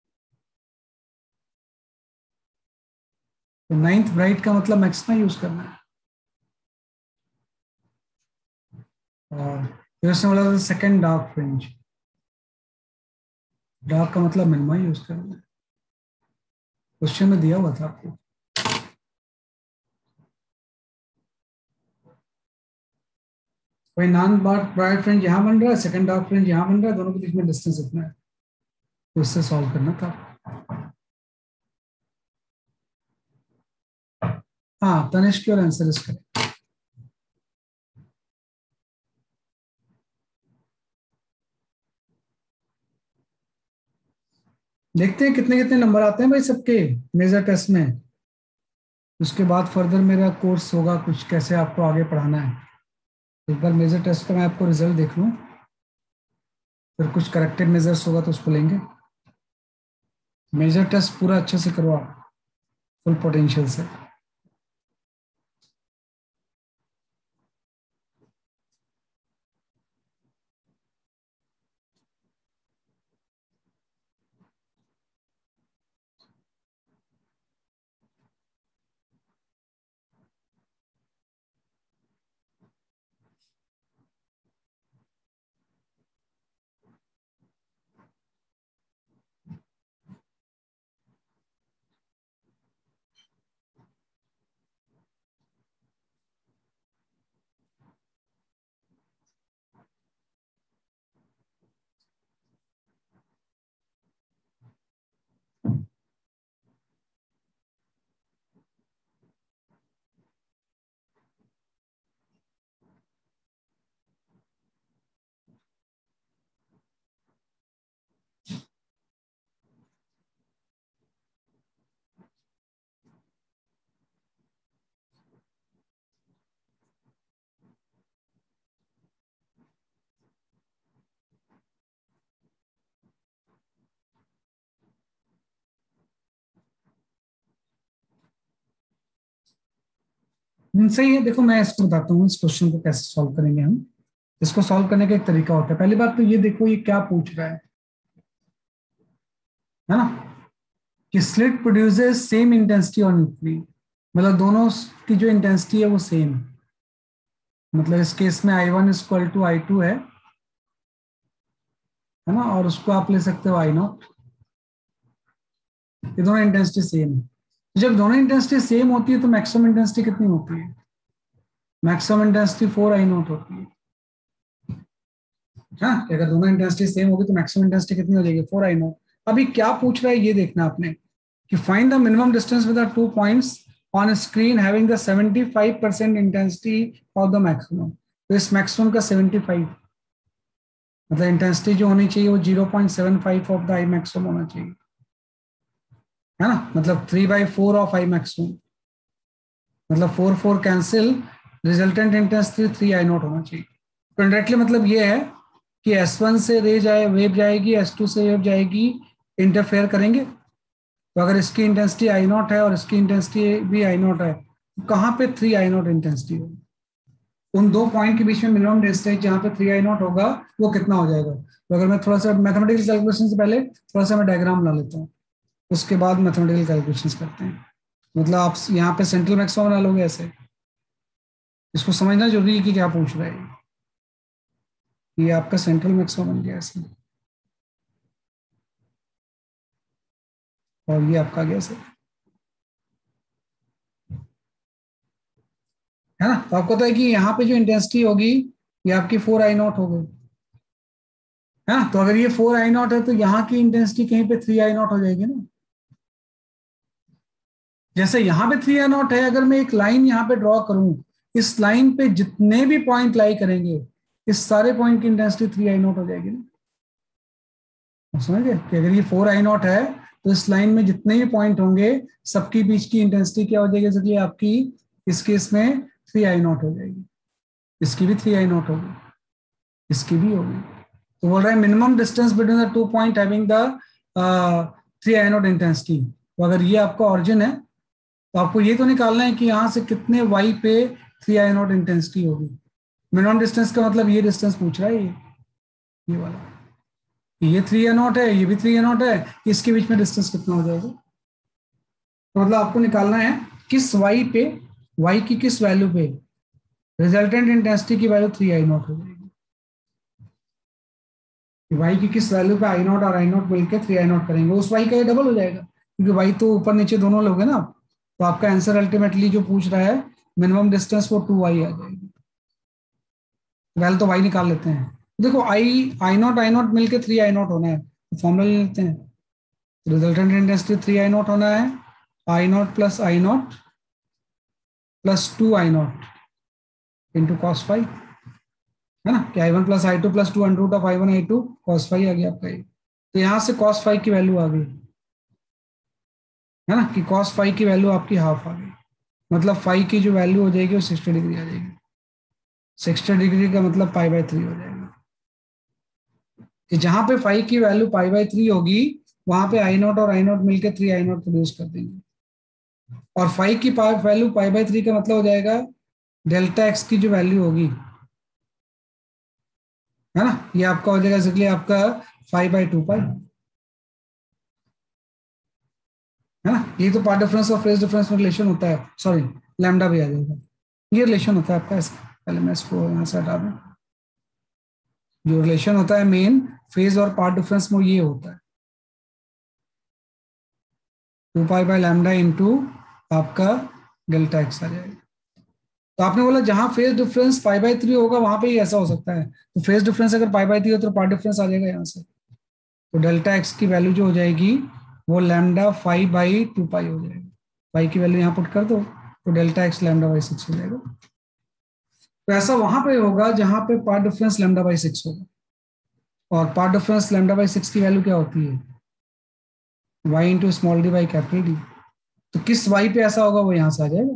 तो 9th ब्राइट का मतलब मैक्सिमा यूज करना है। और फिर उसने बोला था सेकंड डार्क फ्रिंज, डार्क का मतलब मिनिमा यूज करना है। क्वेश्चन में दिया हुआ था आपको। कोई नॉन ब्राइट फ्रिंज यहाँ बन रहा है, सेकंड डार्क फ्रिंज यहाँ बन रहा है, दोनों के बीच में डिस्टेंस इतना है, तो इससे सॉल्व करना था। हाँ, तनिष्क और आंसर इसका। देखते हैं कितने कितने नंबर आते हैं भाई सबके मेजर टेस्ट में। उसके बाद फर्दर मेरा कोर्स होगा कुछ, कैसे आपको आगे पढ़ाना है। एक बार मेजर टेस्ट का मैं आपको रिजल्ट देख लूं, फिर कुछ करेक्टेड मेजर्स होगा तो उसको लेंगे। मेजर टेस्ट पूरा अच्छे से करो आप, फुल पोटेंशियल से। सही है। देखो मैं इसको बताता हूँ, इस क्वेश्चन को कैसे सॉल्व करेंगे हम। इसको सॉल्व करने का एक तरीका होता है। पहली बात तो ये देखो ये क्या पूछ रहा है ना, कि slit produces same intensity on equally, मतलब दोनों की जो इंटेंसिटी है वो सेम, मतलब इस केस में I1 इक्वल टू I2 है ना, और उसको आप ले सकते हो I0। ये दोनों इंटेंसिटी सेम है। तो जब दोनों इंटेंसिटी सेम होती है तो मैक्सिमम इंटेंसिटी कितनी होती है? मैक्सिमम इंटेंसिटी 4I0 होती है। हाँ, अगर दोनों इंटेंसिटी सेम होगी तो मैक्सिमम इंटेंसिटी कितनी हो जाएगी? 4I0। अभी क्या पूछ रहा है ये देखना आपने, कि find the minimum distance with the 2 points on screen having the 75% intensity of the maximum. तो इस मैक्सिमम का 75, मतलब इंटेंसिटी जो होनी चाहिए वो 0.75 ऑफ द आई मैक्सिमम होना चाहिए, है ना, मतलब 3/4 ऑफ आई मैक्सिमम, मतलब 4 cancel, resultant intensity 3 I naught होना चाहिए। तो डायरेक्टली मतलब ये है कि S1 से रे जाए वेव जाएगी, S2 से वेव जाएगी, इंटरफेयर करेंगे। तो अगर इसकी इंटेंसिटी आई नॉट है और इसकी इंटेंसिटी भी आई नॉट है, तो कहाँ पे 3 आई नॉट इंटेंसिटी होगी? उन दो पॉइंट के बीच में मिनिमम डिस्टेंस जहाँ पे 3 आई नॉट होगा वो कितना हो जाएगा? तो अगर मैं थोड़ा सा मैथमेटिकल कैलकुलेशन से पहले थोड़ा सा मैं डायग्राम बना लेता हूँ, उसके बाद मैथमेटिकल कैलकुलेशन करते हैं। मतलब आप यहाँ पे सेंट्रल मैक्सिमम बना लोगे ऐसे, इसको समझना जरूरी है कि क्या पूछ रहा है। ये आपका सेंट्रल मैक्सिमम बन गया ऐसे, और ये आपका गया ऐसे, है ना। तो आपको पता है कि यहाँ पे जो इंटेंसिटी होगी ये आपकी 4 आई नॉट हो गई, है ना। तो अगर ये 4 आई नॉट है तो यहाँ की इंटेंसिटी कहीं पे 3 आई नॉट हो जाएगी ना। जैसे यहाँ पे 3 आई नॉट है, अगर मैं एक लाइन यहाँ पे ड्रॉ करूं, इस लाइन पे जितने भी पॉइंट लाई करेंगे, इस सारे पॉइंट की इंटेंसिटी 3 आई नॉट हो जाएगी ना। समझ गए कि अगर ये 4 आई नॉट है तो इस लाइन में जितने भी पॉइंट होंगे सबकी बीच की इंटेंसिटी क्या हो जाएगी? जैसे आपकी इस केस में 3 आई नॉट हो जाएगी, इसकी भी 3 आई नॉट होगी, इसकी भी होगी। तो बोल रहा है minimum distance between the 2 point having the 3 I naught intensity. तो अगर ये आपका ऑरिजिन है तो आपको ये तो निकालना है कि यहाँ से कितने y पे 3 आई नॉट इंटेंसिटी होगी। मिनिमम डिस्टेंस का मतलब ये डिस्टेंस पूछ रहा है, ये वाला, ये 3 आई नॉट है, ये भी 3 आई नॉट है, इसके बीच में डिस्टेंस कितना हो जाएगा? तो मतलब आपको निकालना है किस y पे, y की किस वैल्यू पे रिजल्टेंट इंटेंसिटी की वैल्यू 3 आई नॉट हो जाएगी। y की किस वैल्यू पे आई नॉट और आई नॉट मिलकर 3 आई नॉट करेंगे, उस y का ये डबल हो जाएगा, क्योंकि y तो ऊपर नीचे दोनों लोगे ना। तो आपका आंसर अल्टीमेटली जो पूछ रहा है मिनिमम डिस्टेंस वो 2y आ जाएगी। वैल्यू तो y निकाल लेते हैं। देखो आई नॉट मिलके 3 आई नॉट होना है, तो फॉर्मूला ले लेते हैं। रिजल्टेंट इंटेंसिटी 3 आई नॉट होना है, I naught plus 2 I naught into cos phi, है ना, कि I1 plus I2 plus 2 under root of I1 I2 cos phi आ गया आपका ये। तो यहाँ से कॉस फाइव की वैल्यू आ गई, है ना, कि कॉस फाइव की वैल्यू आपकी हाफ आ गई। मतलब फाइव की जो वैल्यू हो जाएगी वो 60 डिग्री आ जाएगी। 60 डिग्री का मतलब π/3 हो जाएगा। कि जहां पे फाइव की वैल्यू π/3 होगी वहां पे आई नॉट और आई नॉट मिलकर 3 आई नॉट प्रोड्यूस कर देंगे। और फाइव की वैल्यू π/3 का मतलब हो जाएगा डेल्टा एक्स की जो वैल्यू होगी, है ना, ये आपका हो जाएगा इसलिए आपका 5/2π, है ना। ये तो पार्ट डिफरेंस और फेज डिफरेंस में रिलेशन होता है, सॉरी लैम्डा भी आ जाएगा, ये रिलेशन होता है आपका ऐसा। पहले मैं इसको यहाँ से हटा दूं, जो रिलेशन होता है मेन फेज और पार्ट डिफरेंस में ये होता है 2π/λ इंटू आपका डेल्टा एक्स आ जाएगा। तो आपने बोला जहां फेज डिफरेंस π/3 होगा वहां पे ही ऐसा हो सकता है, तो फेज डिफरेंस अगर π/3 हो तो पार्ट डिफरेंस आ जाएगा यहाँ से। तो डेल्टा एक्स की वैल्यू जो हो जाएगी वो λ5/2π हो जाएगा। पाई की वैल्यू यहाँ पुट कर दो तो डेल्टा एक्स λ/6 हो जाएगा। तो ऐसा वहां पे होगा जहां पे पार्ट डिफरेंस λ/6 होगा, और पार्ट डिफरेंस λ/6 की वैल्यू क्या होती है? y into small d by capital D. तो किस y पे ऐसा होगा वो यहाँ से आ जाएगा,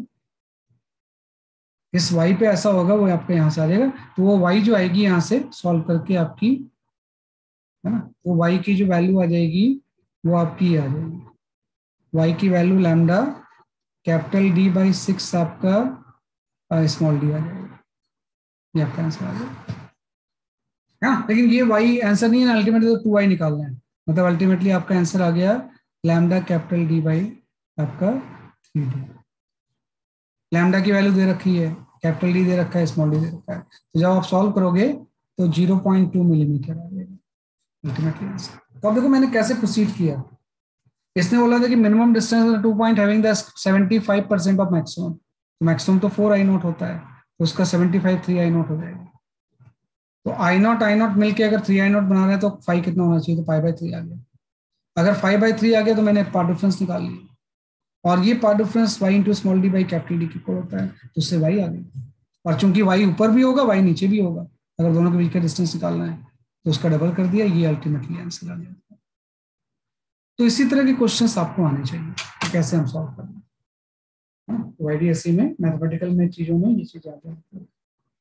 किस y पे ऐसा होगा वो आपका यहाँ से आ जाएगा। तो वो y जो आएगी यहाँ से सॉल्व करके आपकी, है ना, वो y की जो वैल्यू आ जाएगी वो आपकी आ जाएगी, y की वैल्यू लैम्डा कैपिटल D/6 आपका स्मॉल डी आ जाएगा, ये आपका आंसर आ जाएगा। हाँ, लेकिन ये y आंसर नहीं है, अल्टीमेटली तो 2y निकालना है। मतलब अल्टीमेटली आपका आंसर आ गया लैम्डा कैपिटल D बाई आपका 3D। लैम्डा की वैल्यू दे रखी है, कैपिटल D दे रखा है, स्मॉल d दे रखा है। तो जब आप सॉल्व करोगे तो 0.2 मिलीमीटर आ जाएगा अल्टीमेटली आंसर। तो अब देखो मैंने कैसे प्रोसीड किया। इसने बोला था कि minimum distance 2 point having the 75% of maximum, तो मैक्सिमम तो 4 आई नॉट होता है, तो उसका 75 3 आई नॉट हो जाएगा। तो आई नॉट मिलके अगर 3 आई नॉट बना रहे हैं तो 5 कितना होना चाहिए? तो 5/3 आ गया। अगर 5/3 आ गया तो मैंने पार्ट डिफरेंस निकाल लिया, और ये path difference y into small d by capital D की इक्वल होता है, तो उससे y आ गई। और चूंकि y ऊपर भी होगा y नीचे भी होगा, अगर दोनों के बीच का डिस्टेंस निकालना है तो उसका डबल कर दिया, ये अल्टीमेटली आंसर आ जाता है। तो इसी तरह के क्वेश्चंस आपको आने चाहिए कि कैसे हम सॉल्व करें। YDSE में मैथमेटिकल में चीजों में ये चीज आ जाती है।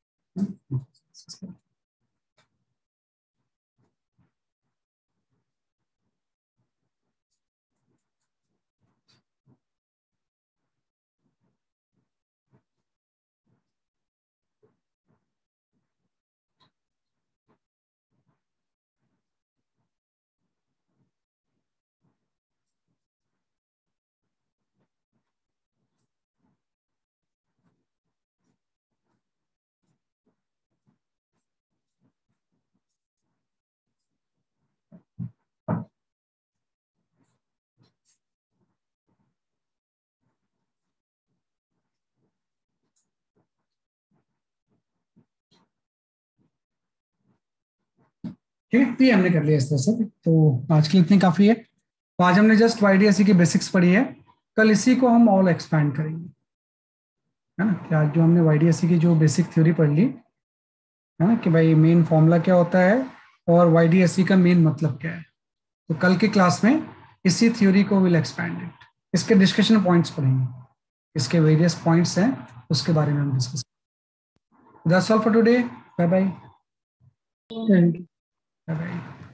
ठीक है, ये हमने कर लिया इस तरह से। तो आज के लिए इतनी काफी है। तो आज हमने जस्ट YDSE की बेसिक्स पढ़ी है, कल इसी को हम ऑल एक्सपैंड करेंगे, है ना। कि आज जो हमने YDSE की जो बेसिक थ्योरी पढ़ ली, है ना, कि भाई मेन फॉर्मूला क्या होता है और YDSE का मेन मतलब क्या है, तो कल की क्लास में इसी थ्योरी को विल एक्सपैंड इट, इसके डिस्कशन पॉइंट्स पढ़ेंगे, इसके वेरियस पॉइंट्स हैं उसके बारे में हम discuss. That's all for today. Bye bye. Thank you. Bye bye.